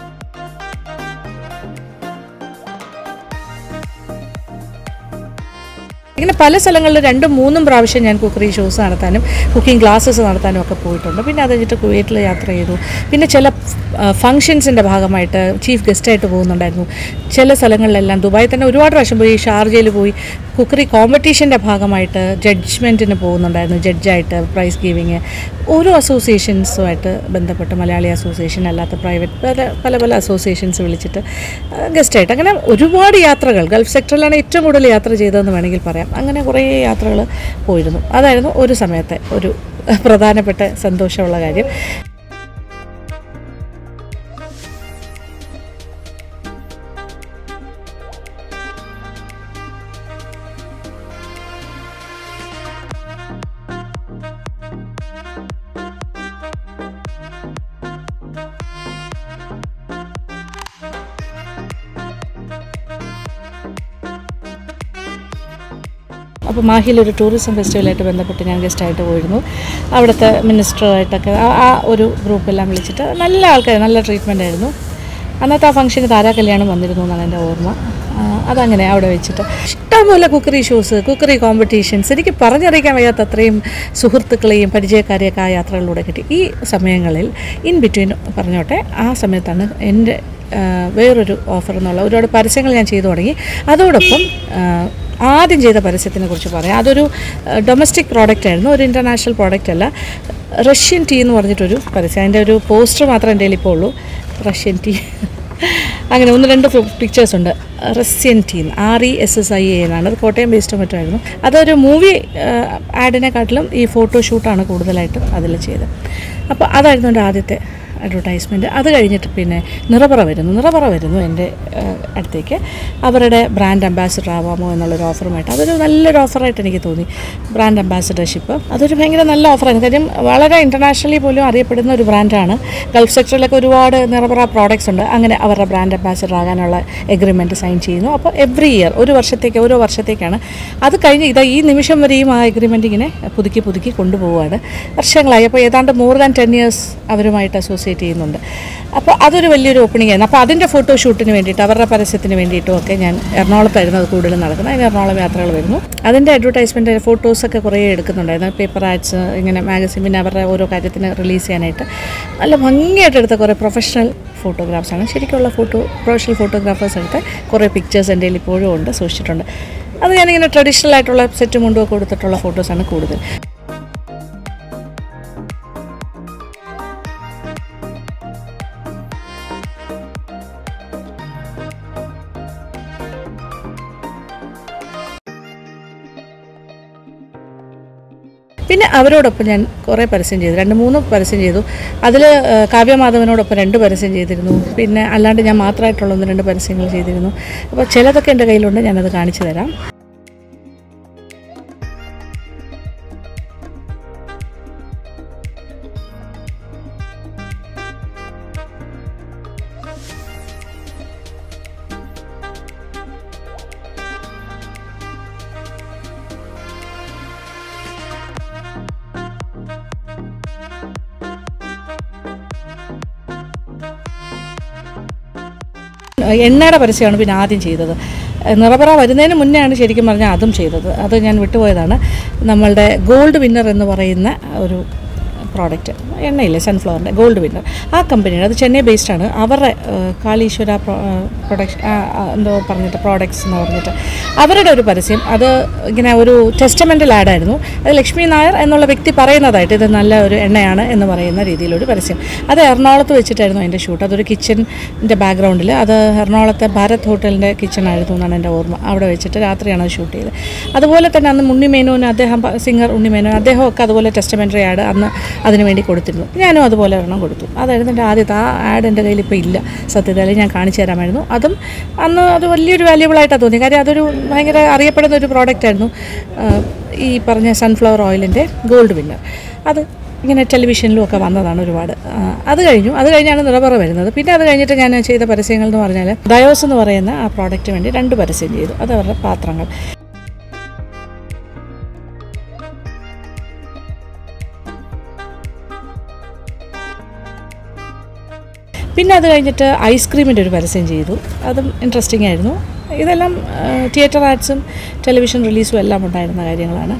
ഇങ്ങനെ പല സ്ഥലങ്ങളിൽ 2-3 പ്രാവശ്യം ഞാൻ കുക്കറി ഷോസ് നടത്താനും കുക്കിംഗ് ക്ലാസ്സസ് നടത്താനും ഒക്കെ പോയിട്ടുണ്ട്. പിന്നെ അത് കഴിഞ്ഞിട്ട് കുവൈറ്റിൽ യാത്ര ചെയ്തു. പിന്നെ ചില ഫങ്ഷൻസിൻ്റെ ഭാഗമായിട്ട് ചീഫ് ഗസ്റ്റായിട്ട് പോകുന്നുണ്ടായിരുന്നു. ചില സ്ഥലങ്ങളിലെല്ലാം ദുബായിൽ തന്നെ ഒരുപാട് പ്രാവശ്യം പോയി. ഷാർജയിൽ പോയി കുക്കറി കോമ്പറ്റീഷൻ്റെ ഭാഗമായിട്ട് ജഡ്ജ്മെൻറ്റിന് പോകുന്നുണ്ടായിരുന്നു, ജഡ്ജായിട്ട് പ്രൈസ് ഗീവിങ്. ഓരോ അസോസിയേഷൻസുമായിട്ട് ബന്ധപ്പെട്ട്, മലയാളി അസോസിയേഷൻ അല്ലാത്ത പ്രൈവറ്റ് പല അസോസിയേഷൻസ് വിളിച്ചിട്ട് ഗസ്റ്റായിട്ട് അങ്ങനെ ഒരുപാട് യാത്രകൾ. ഗൾഫ് സെക്ടറിലാണ് ഏറ്റവും കൂടുതൽ യാത്ര ചെയ്തതെന്ന് വേണമെങ്കിൽ പറയാം. അങ്ങനെ കുറേ യാത്രകൾ പോയിരുന്നു. അതായിരുന്നു ഒരു സമയത്തെ ഒരു പ്രധാനപ്പെട്ട സന്തോഷമുള്ള കാര്യം. അപ്പോൾ മാഹിയിലൊരു ടൂറിസം ഫെസ്റ്റിവലായിട്ട് ബന്ധപ്പെട്ട് ഞാൻ ഗസ്റ്റായിട്ട് പോയിരുന്നു. അവിടുത്തെ മിനിസ്റ്ററുമായിട്ടൊക്കെ ആ ഒരു ഗ്രൂപ്പെല്ലാം വിളിച്ചിട്ട് നല്ല ആൾക്കാർ, നല്ല ട്രീറ്റ്മെൻ്റ് ആയിരുന്നു. അന്നത്തെ ആ ഫംഗ്ഷന് താരാ കല്യാണം വന്നിരുന്നു എന്നാണ് എൻ്റെ ഓർമ്മ. അതങ്ങനെ അവിടെ വെച്ചിട്ട് ഇഷ്ടംപോലെ കുക്കറി ഷോസ്, കുക്കറി കോമ്പറ്റീഷൻസ്, എനിക്ക് പറഞ്ഞറിയിക്കാൻ വയ്യാത്ത അത്രയും സുഹൃത്തുക്കളെയും പരിചയക്കാരെയൊക്കെ ആ യാത്രകളിലൂടെ കിട്ടി. ഈ സമയങ്ങളിൽ ഇൻ ബിറ്റ്വീൻ പറഞ്ഞോട്ടെ, ആ സമയത്താണ് എൻ്റെ വേറൊരു ഓഫർ എന്നുള്ള ഒരുപാട് പരസ്യങ്ങൾ ഞാൻ ചെയ്തു തുടങ്ങി. അതോടൊപ്പം ആദ്യം ചെയ്ത പരസ്യത്തിനെ കുറിച്ച് പറയാം. അതൊരു ഡൊമസ്റ്റിക് പ്രോഡക്റ്റ് ആയിരുന്നു, ഒരു ഇൻ്റർനാഷണൽ പ്രോഡക്റ്റ് അല്ല. റഷ്യൻ ടീ എന്ന് പറഞ്ഞിട്ടൊരു പരസ്യം. അതിൻ്റെ ഒരു പോസ്റ്റർ മാത്രമേ എൻ്റെ കയ്യിൽ ഇപ്പോൾ ഉള്ളൂ. റഷ്യൻ ടീ അങ്ങനെ 1-2 പിക്ചേഴ്സ് ഉണ്ട്. റഷ്യൻ ടീ RESSIA എന്നാണ്. അത് കോട്ടയം ബേസ്ഡ് മറ്റുമായിരുന്നു. അതൊരു മൂവി ആഡിനെക്കാട്ടിലും ഈ ഫോട്ടോഷൂട്ടാണ് കൂടുതലായിട്ടും അതിൽ ചെയ്തത്. അപ്പോൾ അതായിരുന്നു എൻ്റെ ആദ്യത്തെ അഡ്വർടൈസ്മെൻറ്റ്. അത് കഴിഞ്ഞിട്ട് പിന്നെ നിറപറ വരുന്നു എൻ്റെ അടുത്തേക്ക്. അവരുടെ ബ്രാൻഡ് അംബാസിഡർ ആവാമോ എന്നുള്ളൊരു ഓഫറുമായിട്ട്. അതൊരു നല്ലൊരു ഓഫറായിട്ട് എനിക്ക് തോന്നി, ബ്രാൻഡ് അംബാസിഡർഷിപ്പ്. അതൊരു ഭയങ്കര നല്ല ഓഫറാണ്. കാര്യം വളരെ ഇൻ്റർനാഷണലി പോലും അറിയപ്പെടുന്ന ഒരു ബ്രാൻഡാണ്. ഗൾഫ് സെക്ടറിലൊക്കെ ഒരുപാട് നിറപറ പ്രോഡക്ട്സ് ഉണ്ട്. അങ്ങനെ അവരുടെ ബ്രാൻഡ് അംബാസിഡർ ആകാനുള്ള എഗ്രിമെൻറ്റ് സൈൻ ചെയ്യുന്നു. അപ്പോൾ എവറി ഇയർ ഓരോ വർഷത്തേക്കാണ്. അത് കഴിഞ്ഞ് ഈ നിമിഷം വരെയും ആ എഗ്രിമെൻറ്റ് ഇങ്ങനെ പുതുക്കി കൊണ്ടുപോവുകയാണ് വർഷങ്ങളായി. അപ്പോൾ ഏതാണ്ട് മോർ ദാൻ 10 years അവരുമായിട്ട് അസോസിയേറ്റ് ചെയ്യുന്നുണ്ട്. അപ്പോൾ അതൊരു വലിയൊരു ഓപ്പണിംഗ് ആയിരുന്നു. അപ്പോൾ അതിൻ്റെ ഫോട്ടോഷൂട്ടിന് വേണ്ടിയിട്ട്, അവരുടെ പരസ്യത്തിന് വേണ്ടിയിട്ടും ഒക്കെ ഞാൻ എറണാകുളത്തായിരുന്നു അത് കൂടുതലും നടക്കുന്നത്. അതിന് എറണാകുളം യാത്രകൾ വരുന്നു. അതിൻ്റെ അഡ്വർടൈസ്മെൻറ്റ് ഫോട്ടോസൊക്കെ കുറേ എടുക്കുന്നുണ്ടായിരുന്നു. പേപ്പർ ആഡ്സ്, ഇങ്ങനെ മാഗസിൻ, പിന്നെ അവരുടെ ഓരോ കാര്യത്തിന് റിലീസ് ചെയ്യാനായിട്ട് നല്ല ഭംഗിയായിട്ട് എടുത്ത കുറേ പ്രൊഫഷണൽ ഫോട്ടോഗ്രാഫ്സാണ്. ശരിക്കുള്ള പ്രൊഫഷണൽ ഫോട്ടോഗ്രാഫേഴ്സ് എടുത്ത കുറേ പിക്ചേഴ്സ് എൻ്റെ കയ്യിൽ ഇപ്പോഴും ഉണ്ട്, സൂക്ഷിച്ചിട്ടുണ്ട്. അത് ഞാനിങ്ങനെ ട്രഡീഷണൽ ആയിട്ടുള്ള സെറ്റ് മുണ്ടുമൊക്കെ കൊടുത്തിട്ടുള്ള ഫോട്ടോസാണ് കൂടുതൽ. പിന്നെ അവരോടൊപ്പം ഞാൻ കുറേ പരസ്യം ചെയ്തു, 2-3 പരസ്യം ചെയ്തു. അതിൽ കാവ്യമാധവനോടൊപ്പം 2 പരസ്യം ചെയ്തിരുന്നു. പിന്നെ അല്ലാണ്ട് ഞാൻ മാത്രമായിട്ടുള്ള 1-2 പരസ്യങ്ങൾ ചെയ്തിരുന്നു. അപ്പോൾ ചിലതൊക്കെ എൻ്റെ കയ്യിലുണ്ട്, ഞാനത് കാണിച്ചു തരാം. എണ്ണയുടെ പരസ്യമാണ് പിന്നെ ആദ്യം ചെയ്തത്. നിറപറ വരുന്നതിന് മുന്നെയാണ് ശരിക്കും പറഞ്ഞാൽ അതും ചെയ്തത്. അത് ഞാൻ വിട്ടുപോയതാണ്. നമ്മളുടെ ഗോൾഡ് വിന്നർ എന്ന് പറയുന്ന ഒരു പ്രോഡക്റ്റ്, എണ്ണയില്ലേ, സൺഫ്ലവറിൻ്റെ ഗോൾഡ് വിന്നർ, ആ കമ്പനിയുടെ, അത് ചെന്നൈ ബേസ്ഡാണ്. അവരുടെ കാളീശ്വര പ്രോഡക്ട്സ് എന്ന് പറഞ്ഞിട്ട് അവരുടെ ഒരു പരസ്യം. അത് ഇങ്ങനെ ഒരു ടെസ്റ്റമെൻ്റൽ ആഡായിരുന്നു. അത് ലക്ഷ്മി നായർ എന്നുള്ള വ്യക്തി പറയുന്നതായിട്ട് ഇത് നല്ല ഒരു എണ്ണയാണ് എന്ന് പറയുന്ന രീതിയിലൊരു പരസ്യം. അത് എറണാകുളത്ത് വെച്ചിട്ടായിരുന്നു അതിൻ്റെ ഷൂട്ട്. അതൊരു കിച്ചൻ്റെ ബാക്ക്ഗ്രൗണ്ടിൽ, അത് എറണാകുളത്തെ ഭാരത് ഹോട്ടലിൻ്റെ കിച്ചണായിരുന്നു എന്നാണ് എൻ്റെ ഓർമ്മ. അവിടെ വെച്ചിട്ട് രാത്രിയാണ് അത് ഷൂട്ട് ചെയ്തത്. അതുപോലെ തന്നെ അന്ന് ഉണ്ണിമേനോൻ, അദ്ദേഹം സിംഗർ ഉണ്ണിമേനോൻ, അദ്ദേഹമൊക്കെ അതുപോലെ ടെസ്റ്റമെൻ്ററി ആഡ് അന്ന് അതിന് വേണ്ടി കൊടുത്തിരുന്നു. ഞാനും അതുപോലെ ഒരെണ്ണം കൊടുത്തു. അതായിരുന്നു എൻ്റെ ആദ്യത്തെ. ആ ആഡ് എൻ്റെ കയ്യിൽ ഇപ്പോൾ ഇല്ല സത്യത്തിൽ, ഞാൻ കാണിച്ചു തരാമായിരുന്നു. അതും അന്ന് അത് വലിയൊരു വാല്യുബിളായിട്ടാണ് തോന്നി. കാര്യം അതൊരു ഭയങ്കര അറിയപ്പെടുന്ന ഒരു പ്രോഡക്റ്റായിരുന്നു, ഈ പറഞ്ഞ സൺഫ്ലവർ ഓയിലിൻ്റെ ഗോൾഡ് വിന്നർ. അത് ഇങ്ങനെ ടെലിവിഷനിലും ഒക്കെ വന്നതാണ് ഒരുപാട്. അത് കഴിഞ്ഞാണ് നിറപറ വരുന്നത്. പിന്നെ അത് കഴിഞ്ഞിട്ട് ഞാൻ ചെയ്ത പരസ്യങ്ങൾ എന്ന് പറഞ്ഞാൽ ഡയോസ് എന്ന് പറയുന്ന ആ പ്രോഡക്റ്റ് വേണ്ടി 2 പരസ്യം ചെയ്തു. അത് അവരുടെ പാത്രങ്ങൾ. പിന്നെ അത് കഴിഞ്ഞിട്ട് ഐസ്ക്രീമിൻ്റെ ഒരു പരസ്യം ചെയ്തു. അതും ഇൻട്രസ്റ്റിംഗ് ആയിരുന്നു. ഇതെല്ലാം തിയേറ്റർ ആഡ്സും ടെലിവിഷൻ റിലീസും എല്ലാം ഉണ്ടായിരുന്ന കാര്യങ്ങളാണ്.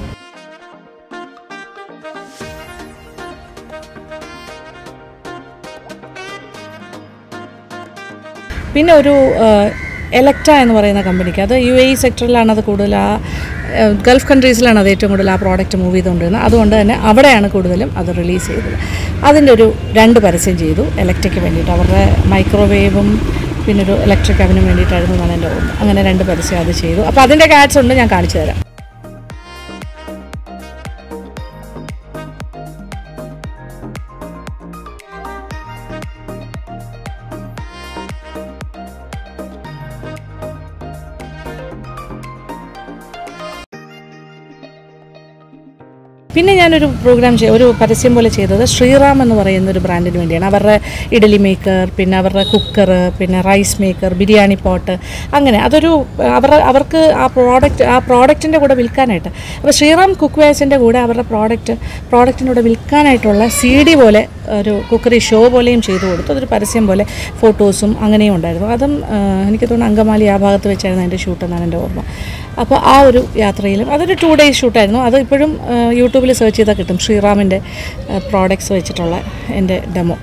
പിന്നെ ഒരു എലക്ട്ര എന്ന് പറയുന്ന കമ്പനിക്ക്, അത് UAE സെക്ടറിലാണ് അത് കൂടുതൽ, ആ ഗൾഫ് കൺട്രീസിലാണ് അത് ഏറ്റവും കൂടുതൽ ആ പ്രോഡക്റ്റ് മൂവ് ചെയ്തുകൊണ്ടിരുന്നത്. അതുകൊണ്ട് തന്നെ അവിടെയാണ് കൂടുതലും അത് റിലീസ് ചെയ്തത്. അതിൻ്റെ ഒരു 2 പരസ്യം ചെയ്തു എലക്ട്രിക്ക് വേണ്ടിയിട്ട്. അവരുടെ മൈക്രോവേവും പിന്നെ ഒരു ഇലക്ട്രിക് അവനും വേണ്ടിയിട്ടായിരുന്നു എന്നാണ് എൻ്റെ ഓർമ്മ. അങ്ങനെ 2 പരസ്യം അത് ചെയ്തു. അപ്പോൾ അതിൻ്റെ ആഡ്സ് ഉണ്ട്, ഞാൻ കാണിച്ചു തരാം. പിന്നെ ഞാനൊരു ഒരു പരസ്യം പോലെ ചെയ്തത് ശ്രീറാം എന്ന് പറയുന്ന ഒരു ബ്രാൻഡിന് വേണ്ടിയാണ്. അവരുടെ ഇഡലി മേക്കർ, പിന്നെ അവരുടെ കുക്കർ, പിന്നെ റൈസ് മേക്കർ, ബിരിയാണി പോട്ട്, അങ്ങനെ അതൊരു അവർക്ക് ആ പ്രോഡക്റ്റിൻ്റെ കൂടെ വിൽക്കാനായിട്ട്. അപ്പോൾ ശ്രീറാം കുക്ക് വെയർസിൻ്റെ കൂടെ അവരുടെ പ്രോഡക്റ്റിൻ്റെ കൂടെ വിൽക്കാനായിട്ടുള്ള CD പോലെ ഒരു കുക്കറി ഷോ പോലെയും ചെയ്തു കൊടുത്തു. അതൊരു പരസ്യം പോലെ ഫോട്ടോസും അങ്ങനെയും ഉണ്ടായിരുന്നു. അതും എനിക്ക് തോന്നുന്നു അങ്കമാലി ആ ഭാഗത്ത് വെച്ചായിരുന്നു അതിൻ്റെ ഷൂട്ടെന്നാണ് എൻ്റെ ഓർമ്മ. അപ്പോൾ ആ ഒരു യാത്രയിലും അതൊരു 2 days ഷൂട്ടായിരുന്നു. അത് ഇപ്പോഴും യൂട്യൂബിൽ സെർച്ച് ചെയ്താൽ കിട്ടും, ശ്രീറാമിൻ്റെ പ്രോഡക്ട്സ് വെച്ചിട്ടുള്ള എൻ്റെ ഡെമോ.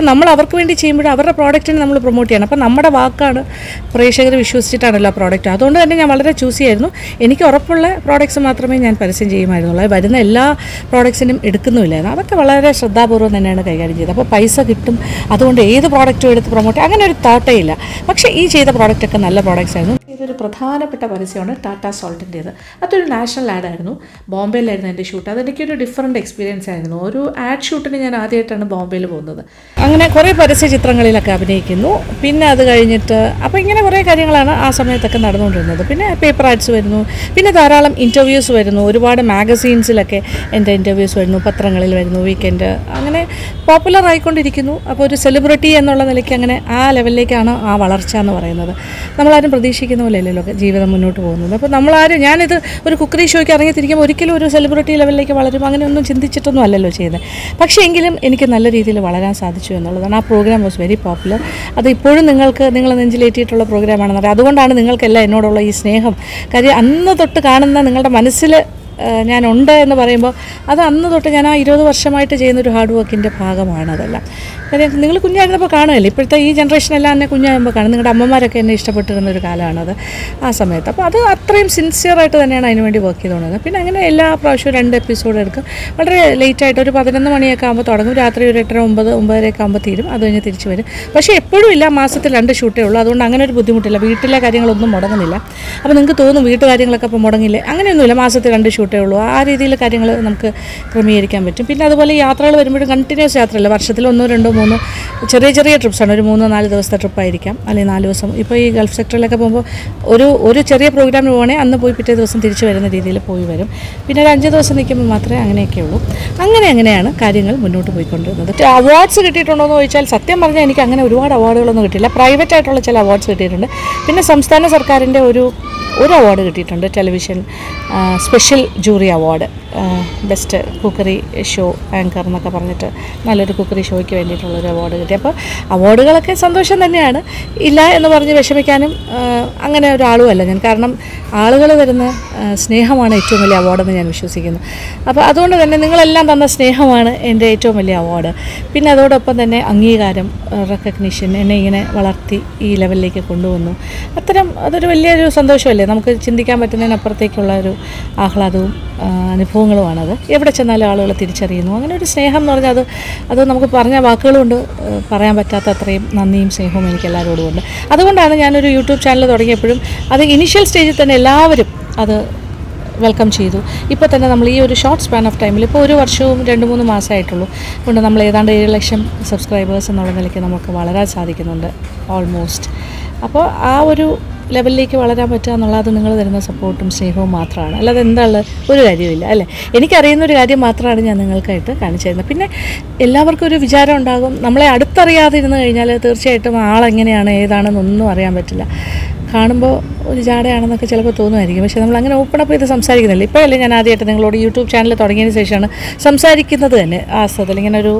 അപ്പോൾ നമ്മൾ അവർക്ക് വേണ്ടി ചെയ്യുമ്പോൾ അവരുടെ പ്രോഡക്റ്റിനെ നമ്മൾ പ്രൊമോട്ട് ചെയ്യണം. അപ്പോൾ നമ്മുടെ വാക്കാണ് പ്രേക്ഷകർ വിശ്വസിച്ചിട്ടാണല്ലോ ആ പ്രോഡക്റ്റ്. അതുകൊണ്ട് തന്നെ ഞാൻ വളരെ ചൂസ് ചെയ്യായിരുന്നു. എനിക്ക് ഉറപ്പുള്ള പ്രോഡക്റ്റ്സ് മാത്രമേ ഞാൻ പരസ്യം ചെയ്യുമായിരുന്നുള്ളൂ. വരുന്ന എല്ലാ പ്രോഡക്ട്സിനും എടുക്കുന്നുമില്ലായിരുന്നു. അതൊക്കെ വളരെ ശ്രദ്ധാപൂർവ്വം തന്നെയാണ് കൈകാര്യം ചെയ്തത്. അപ്പോൾ പൈസ കിട്ടും, അതുകൊണ്ട് ഏത് പ്രോഡക്റ്റും എടുത്ത് പ്രൊമോട്ട് അങ്ങനെ ഒരു തോട്ടേ ഇല്ല. പക്ഷേ ഈ ചെയ്ത പ്രോഡക്റ്റൊക്കെ നല്ല പ്രോഡക്റ്റ്സ് ആയിരുന്നു. ഇതൊരു പ്രധാനപ്പെട്ട പരസ്യമാണ് ടാറ്റ സോൾട്ടിൻ്റേത്. അതൊരു നാഷണൽ ആഡായിരുന്നു. ബോംബെയിലായിരുന്നു എൻ്റെ ഷൂട്ട്. അതെനിക്കൊരു ഡിഫറൻറ്റ് എക്സ്പീരിയൻസ് ആയിരുന്നു. ഒരു ആഡ് ഷൂട്ടിന് ഞാൻ ആദ്യമായിട്ടാണ് ബോംബെയിൽ പോകുന്നത്. അങ്ങനെ കുറേ പരസ്യ ചിത്രങ്ങളിലൊക്കെ അഭിനയിക്കുന്നു. പിന്നെ അത് കഴിഞ്ഞിട്ട് അപ്പോൾ ഇങ്ങനെ കുറേ കാര്യങ്ങളാണ് ആ സമയത്തൊക്കെ നടന്നുകൊണ്ടിരുന്നത്. പിന്നെ പേപ്പർ ആഡ്സ് വരുന്നു, പിന്നെ ധാരാളം ഇൻ്റർവ്യൂസ് വരുന്നു. ഒരുപാട് മാഗസീൻസിലൊക്കെ എൻ്റെ ഇൻ്റർവ്യൂസ് വരുന്നു, പത്രങ്ങളിൽ വരുന്നു, വീക്കെൻഡ് അങ്ങനെ പോപ്പുലർ ആയിക്കൊണ്ടിരിക്കുന്നു. അപ്പോൾ ഒരു സെലിബ്രിറ്റി എന്നുള്ള നിലയ്ക്ക് അങ്ങനെ ആ ലെവലിലേക്കാണ് ആ വളർച്ച എന്ന് പറയുന്നത്. നമ്മളാരും പ്രതീക്ഷിക്കുന്ന പോലെയല്ലല്ലോ ജീവിതം മുന്നോട്ട് പോകുന്നത്. അപ്പോൾ നമ്മളാരും ഞാനിത് ഒരു കുക്കറി ഷോയ്ക്ക് ഇറങ്ങിത്തിരിക്കുമ്പോൾ ഒരിക്കലും ഒരു സെലിബ്രിറ്റി ലെവലിലേക്ക് വളരും അങ്ങനെയൊന്നും ചിന്തിച്ചിട്ടൊന്നും അല്ലല്ലോ ചെയ്യുന്നത്. പക്ഷേ എങ്കിലും എനിക്ക് നല്ല രീതിയിൽ വളരാൻ സാധിച്ചു എന്നുള്ളതാണ്. ആ പ്രോഗ്രാം വാസ് വെരി പോപ്പുലർ. അത് ഇപ്പോഴും നിങ്ങൾ നെഞ്ചിലേറ്റിയിട്ടുള്ള പ്രോഗ്രാമാണെന്ന് അറിയാം. അതുകൊണ്ടാണ് നിങ്ങൾക്കെല്ലാം എന്നോടുള്ള ഈ സ്നേഹം. കാര്യം അന്ന് തൊട്ട് കാണുന്ന നിങ്ങളുടെ മനസ്സിൽ ഞാനുണ്ട് എന്ന് പറയുമ്പോൾ അത് അന്ന് തൊട്ട് ഞാൻ ആ 20 വർഷമായിട്ട് ചെയ്യുന്നൊരു ഹാർഡ് വർക്കിൻ്റെ ഭാഗമാണ് അതെല്ലാം. കാര്യം നിങ്ങൾ കുഞ്ഞായിരുന്നപ്പോൾ കാണുമല്ലോ. ഇപ്പോഴത്തെ ഈ ജനറേഷനെല്ലാം എന്നെ കുഞ്ഞാകുമ്പോൾ കാണും. നിങ്ങളുടെ അമ്മമാരൊക്കെ എന്നെ ഇഷ്ടപ്പെട്ടിരുന്നൊരു കാലമാണത് ആ സമയത്ത്. അപ്പോൾ അത് അത്രയും സിൻസിയറായിട്ട് തന്നെയാണ് അതിനുവേണ്ടി വർക്ക് ചെയ്തുകൊണ്ടിരുന്നത്. പിന്നെ അങ്ങനെ എല്ലാ പ്രാവശ്യവും 2 എപ്പിസോഡ് എടുക്കും. വളരെ ലേറ്റായിട്ട് ഒരു 11 മണിയൊക്കെ ആകുമ്പോൾ തുടങ്ങും. രാത്രി ഒരു 8:30 9:30 ആകുമ്പോൾ തീരും. അത് കഴിഞ്ഞ് തിരിച്ച് വരും. പക്ഷേ എപ്പോഴും ഇല്ല, മാസത്തിൽ 2 ഷൂട്ടേ ഉള്ളൂ. അതുകൊണ്ട് അങ്ങനെ ഒരു ബുദ്ധിമുട്ടില്ല. വീട്ടിലെ കാര്യങ്ങളൊന്നും മുടങ്ങുന്നില്ല. അപ്പോൾ നിങ്ങൾക്ക് തോന്നും വീട്ടുകാര്യങ്ങളൊക്കെ ഇപ്പോൾ മുടങ്ങില്ലേ. അങ്ങനെയൊന്നുമില്ല. മാസത്തിൽ 2 ഷൂട്ടേ ഉള്ളൂ. ആ രീതിയിൽ കാര്യങ്ങൾ നമുക്ക് ക്രമീകരിക്കാൻ പറ്റും. പിന്നെ അതുപോലെ യാത്രകൾ വരുമ്പോഴും കണ്ടിന്യൂസ് യാത്രയല്ല. വർഷത്തിൽ 1 2 3 ചെറിയ ട്രിപ്സാണ്. ഒരു 3-4 ദിവസത്തെ ട്രിപ്പായിരിക്കാം, അല്ലെങ്കിൽ 4 ദിവസം. ഇപ്പോൾ ഈ ഗൾഫ് സെക്ടറിലൊക്കെ പോകുമ്പോൾ ഒരു ചെറിയ പ്രോഗ്രാമിന് പോകണേ അന്ന് പോയി പിറ്റേ ദിവസം തിരിച്ചു വരുന്ന രീതിയിൽ പോയി വരും. പിന്നെ ഒരു 5 ദിവസം നിൽക്കുമ്പോൾ മാത്രമേ അങ്ങനെയൊക്കെയുള്ളൂ. അങ്ങനെയാണ് കാര്യങ്ങൾ മുന്നോട്ട് പോയിക്കൊണ്ടിരുന്നത്. അവാർഡ്സ് കിട്ടിയിട്ടുണ്ടോ എന്ന് ചോദിച്ചാൽ സത്യം പറഞ്ഞാൽ എനിക്ക് അങ്ങനെ ഒരുപാട് അവാർഡുകളൊന്നും കിട്ടിയില്ല. പ്രൈവറ്റ് ആയിട്ടുള്ള ചില അവാർഡ്സ് കിട്ടിയിട്ടുണ്ട്. പിന്നെ സംസ്ഥാന സർക്കാരിൻ്റെ ഒരു അവാർഡ് കിട്ടിയിട്ടുണ്ട്. Television special jury award, best cookery show anchor എന്നൊക്കെ പറഞ്ഞിട്ട് നല്ലൊരു കുക്കറി ഷോയ്ക്ക് വേണ്ടിയിട്ടുള്ളൊരു അവാർഡ് കിട്ടി. അപ്പോൾ അവാർഡുകളൊക്കെ സന്തോഷം തന്നെയാണ്. ഇല്ല എന്ന് പറഞ്ഞ് വിഷമിക്കാനും അങ്ങനെ ഒരാളും അല്ല ഞാൻ. കാരണം ആളുകൾ തരുന്ന സ്നേഹമാണ് ഏറ്റവും വലിയ അവാർഡെന്ന് ഞാൻ വിശ്വസിക്കുന്നു. അപ്പോൾ അതുകൊണ്ട് തന്നെ നിങ്ങളെല്ലാം തന്ന സ്നേഹമാണ് എൻ്റെ ഏറ്റവും വലിയ അവാർഡ്. പിന്നെ അതോടൊപ്പം തന്നെ അംഗീകാരം, റെക്കഗ്നിഷൻ, എന്നെ ഇങ്ങനെ വളർത്തി ഈ ലെവലിലേക്ക് കൊണ്ടുവന്നു. അതൊരു വലിയൊരു സന്തോഷമല്ലേ. നമുക്ക് ചിന്തിക്കാൻ പറ്റുന്നതിനപ്പുറത്തേക്കുള്ള ഒരു ആഹ്ലാദവും അനുഭവങ്ങളുമാണത്. എവിടെ ചെന്നാലും ആളുകൾ തിരിച്ചറിയുന്നു. അങ്ങനെ ഒരു സ്നേഹം എന്ന് പറഞ്ഞാൽ അത് നമുക്ക് പറഞ്ഞ വാക്കുകളുകൊണ്ട് പറയാൻ പറ്റാത്ത അത്രയും നന്ദിയും സ്നേഹവും എനിക്ക് എല്ലാവരോടും ഉണ്ട്. അതുകൊണ്ടാണ് ഞാനൊരു യൂട്യൂബ് ചാനൽ തുടങ്ങിയപ്പോഴും അത് ഇനീഷ്യൽ സ്റ്റേജിൽ തന്നെ എല്ലാവരും അത് വെൽക്കം ചെയ്തു. ഇപ്പോൾ തന്നെ നമ്മൾ ഈ ഒരു ഷോർട്ട് സ്പാൻ ഓഫ് ടൈമിൽ ഇപ്പോൾ 1 വർഷവും 2-3 മാസമായിട്ടുള്ളൂ കൊണ്ട് നമ്മൾ ഏതാണ്ട് 7 ലക്ഷം സബ്സ്ക്രൈബേഴ്സ് എന്നുള്ള നിലയ്ക്ക് നമുക്ക് വളരാൻ സാധിക്കുന്നുണ്ട് ഓൾമോസ്റ്റ്. അപ്പോൾ ആ ഒരു ലെവലിലേക്ക് വളരാൻ പറ്റുക എന്നുള്ളത് നിങ്ങൾ തരുന്ന സപ്പോർട്ടും സ്നേഹവും മാത്രമാണ്. അല്ലാതെ എന്താണ് ഒരു കാര്യമില്ല അല്ലേ. എനിക്കറിയുന്നൊരു കാര്യം മാത്രമാണ് ഞാൻ നിങ്ങൾക്കായിട്ട് കാണിച്ചു തരുന്നത്. പിന്നെ എല്ലാവർക്കും ഒരു വിചാരം ഉണ്ടാകും. നമ്മളെ അടുത്തറിയാതെ ഇരുന്ന് കഴിഞ്ഞാൽ തീർച്ചയായിട്ടും ആളെങ്ങനെയാണ് ഏതാണെന്നൊന്നും അറിയാൻ പറ്റില്ല. കാണുമ്പോൾ ഒരു ജാടയാണെന്നൊക്കെ ചിലപ്പോൾ തോന്നുമായിരിക്കും. പക്ഷേ നമ്മൾ അങ്ങനെ ഓപ്പൺ അപ്പ് ചെയ്ത് സംസാരിക്കുന്നില്ല. ഇപ്പോഴല്ലേ ഞാൻ ആദ്യമായിട്ട് നിങ്ങളോട് യൂട്യൂബ് ചാനൽ തുടങ്ങിയതിന് ശേഷമാണ് സംസാരിക്കുന്നത് തന്നെ ആ സ്ഥലത്തിൽ ഇങ്ങനെ ഒരു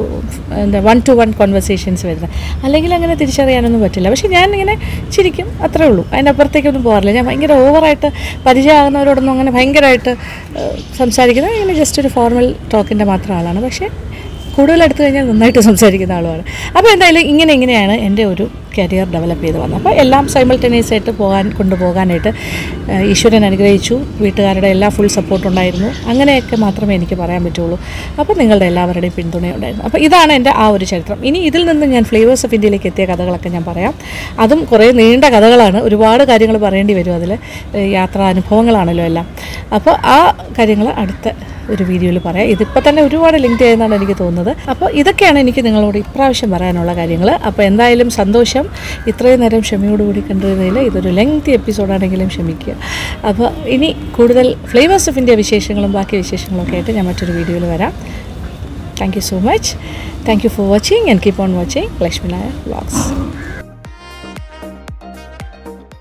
1-to-1 കോൺവെർസേഷൻസ് വരുന്നത്. അല്ലെങ്കിൽ അങ്ങനെ തിരിച്ചറിയാനൊന്നും പറ്റില്ല. പക്ഷേ ഞാനിങ്ങനെ ചിരിക്കും, അത്രേ ഉള്ളൂ. അതിനപ്പുറത്തേക്കൊന്നും പോകാറില്ല. ഞാൻ ഭയങ്കര ഓവറായിട്ട് പരിചയമാകുന്നവരോടൊന്നും അങ്ങനെ ഭയങ്കരമായിട്ട് സംസാരിക്കുന്നത് ഇങ്ങനെ ജസ്റ്റ് ഒരു ഫോർമൽ ടോക്കിൻ്റെ മാത്രം ആളാണ്. പക്ഷേ കൂടുതൽ എടുത്തു കഴിഞ്ഞാൽ നന്നായിട്ട് സംസാരിക്കുന്ന ആളുമാണ്. അപ്പോൾ എന്തായാലും ഇങ്ങനെയാണ് എൻ്റെ ഒരു കരിയർ ഡെവലപ്പ് ചെയ്ത് വന്നത്. അപ്പോൾ എല്ലാം സൈമൾട്ടേനിയസ് ആയിട്ട് കൊണ്ടുപോകാനായിട്ട് ഈശ്വരൻ അനുഗ്രഹിച്ചു. വീട്ടുകാരുടെ എല്ലാ ഫുൾ സപ്പോർട്ടുണ്ടായിരുന്നു. അങ്ങനെയൊക്കെ മാത്രമേ എനിക്ക് പറയാൻ പറ്റുള്ളൂ. അപ്പോൾ നിങ്ങളുടെ എല്ലാവരുടെയും പിന്തുണയുണ്ടായിരുന്നു. അപ്പോൾ ഇതാണ് എൻ്റെ ആ ഒരു ചരിത്രം. ഇനി ഇതിൽ നിന്ന് ഞാൻ ഫ്ലേവേഴ്സ് ഓഫ് ഇന്ത്യയിലേക്ക് എത്തിയ കഥകളൊക്കെ ഞാൻ പറയാം. അതും കുറേ നീണ്ട കഥകളാണ്. ഒരുപാട് കാര്യങ്ങൾ പറയേണ്ടി വരും. അതിൽ യാത്രാ അനുഭവങ്ങളാണല്ലോ എല്ലാം. അപ്പോൾ ആ കാര്യങ്ങൾ അടുത്ത ഒരു വീഡിയോയിൽ പറയാം. ഇതിപ്പോൾ തന്നെ ഒരുപാട് ലിങ്ക് ചെയ്യുന്നതാണ് എനിക്ക് തോന്നുന്നത്. അപ്പോൾ ഇതൊക്കെയാണ് എനിക്ക് നിങ്ങളോട് ഇപ്രാവശ്യം പറയാനുള്ള കാര്യങ്ങൾ. അപ്പോൾ എന്തായാലും സന്തോഷം. ഇത്രയും നേരം ക്ഷമയോടുകൂടി കണ്ടിരുന്നതിൽ ഇതൊരു ലെങ്തി എപ്പിസോഡാണെങ്കിലും ക്ഷമിക്കുക. അപ്പോൾ ഇനി കൂടുതൽ ഫ്ലേവേഴ്സ് ഓഫ് ഇന്ത്യ വിശേഷങ്ങളും ബാക്കി വിശേഷങ്ങളൊക്കെ ആയിട്ട് ഞാൻ മറ്റൊരു വീഡിയോയിൽ വരാം. Thank you so much. Thank you for watching and keep on watching Lakshmi Nair vlogs.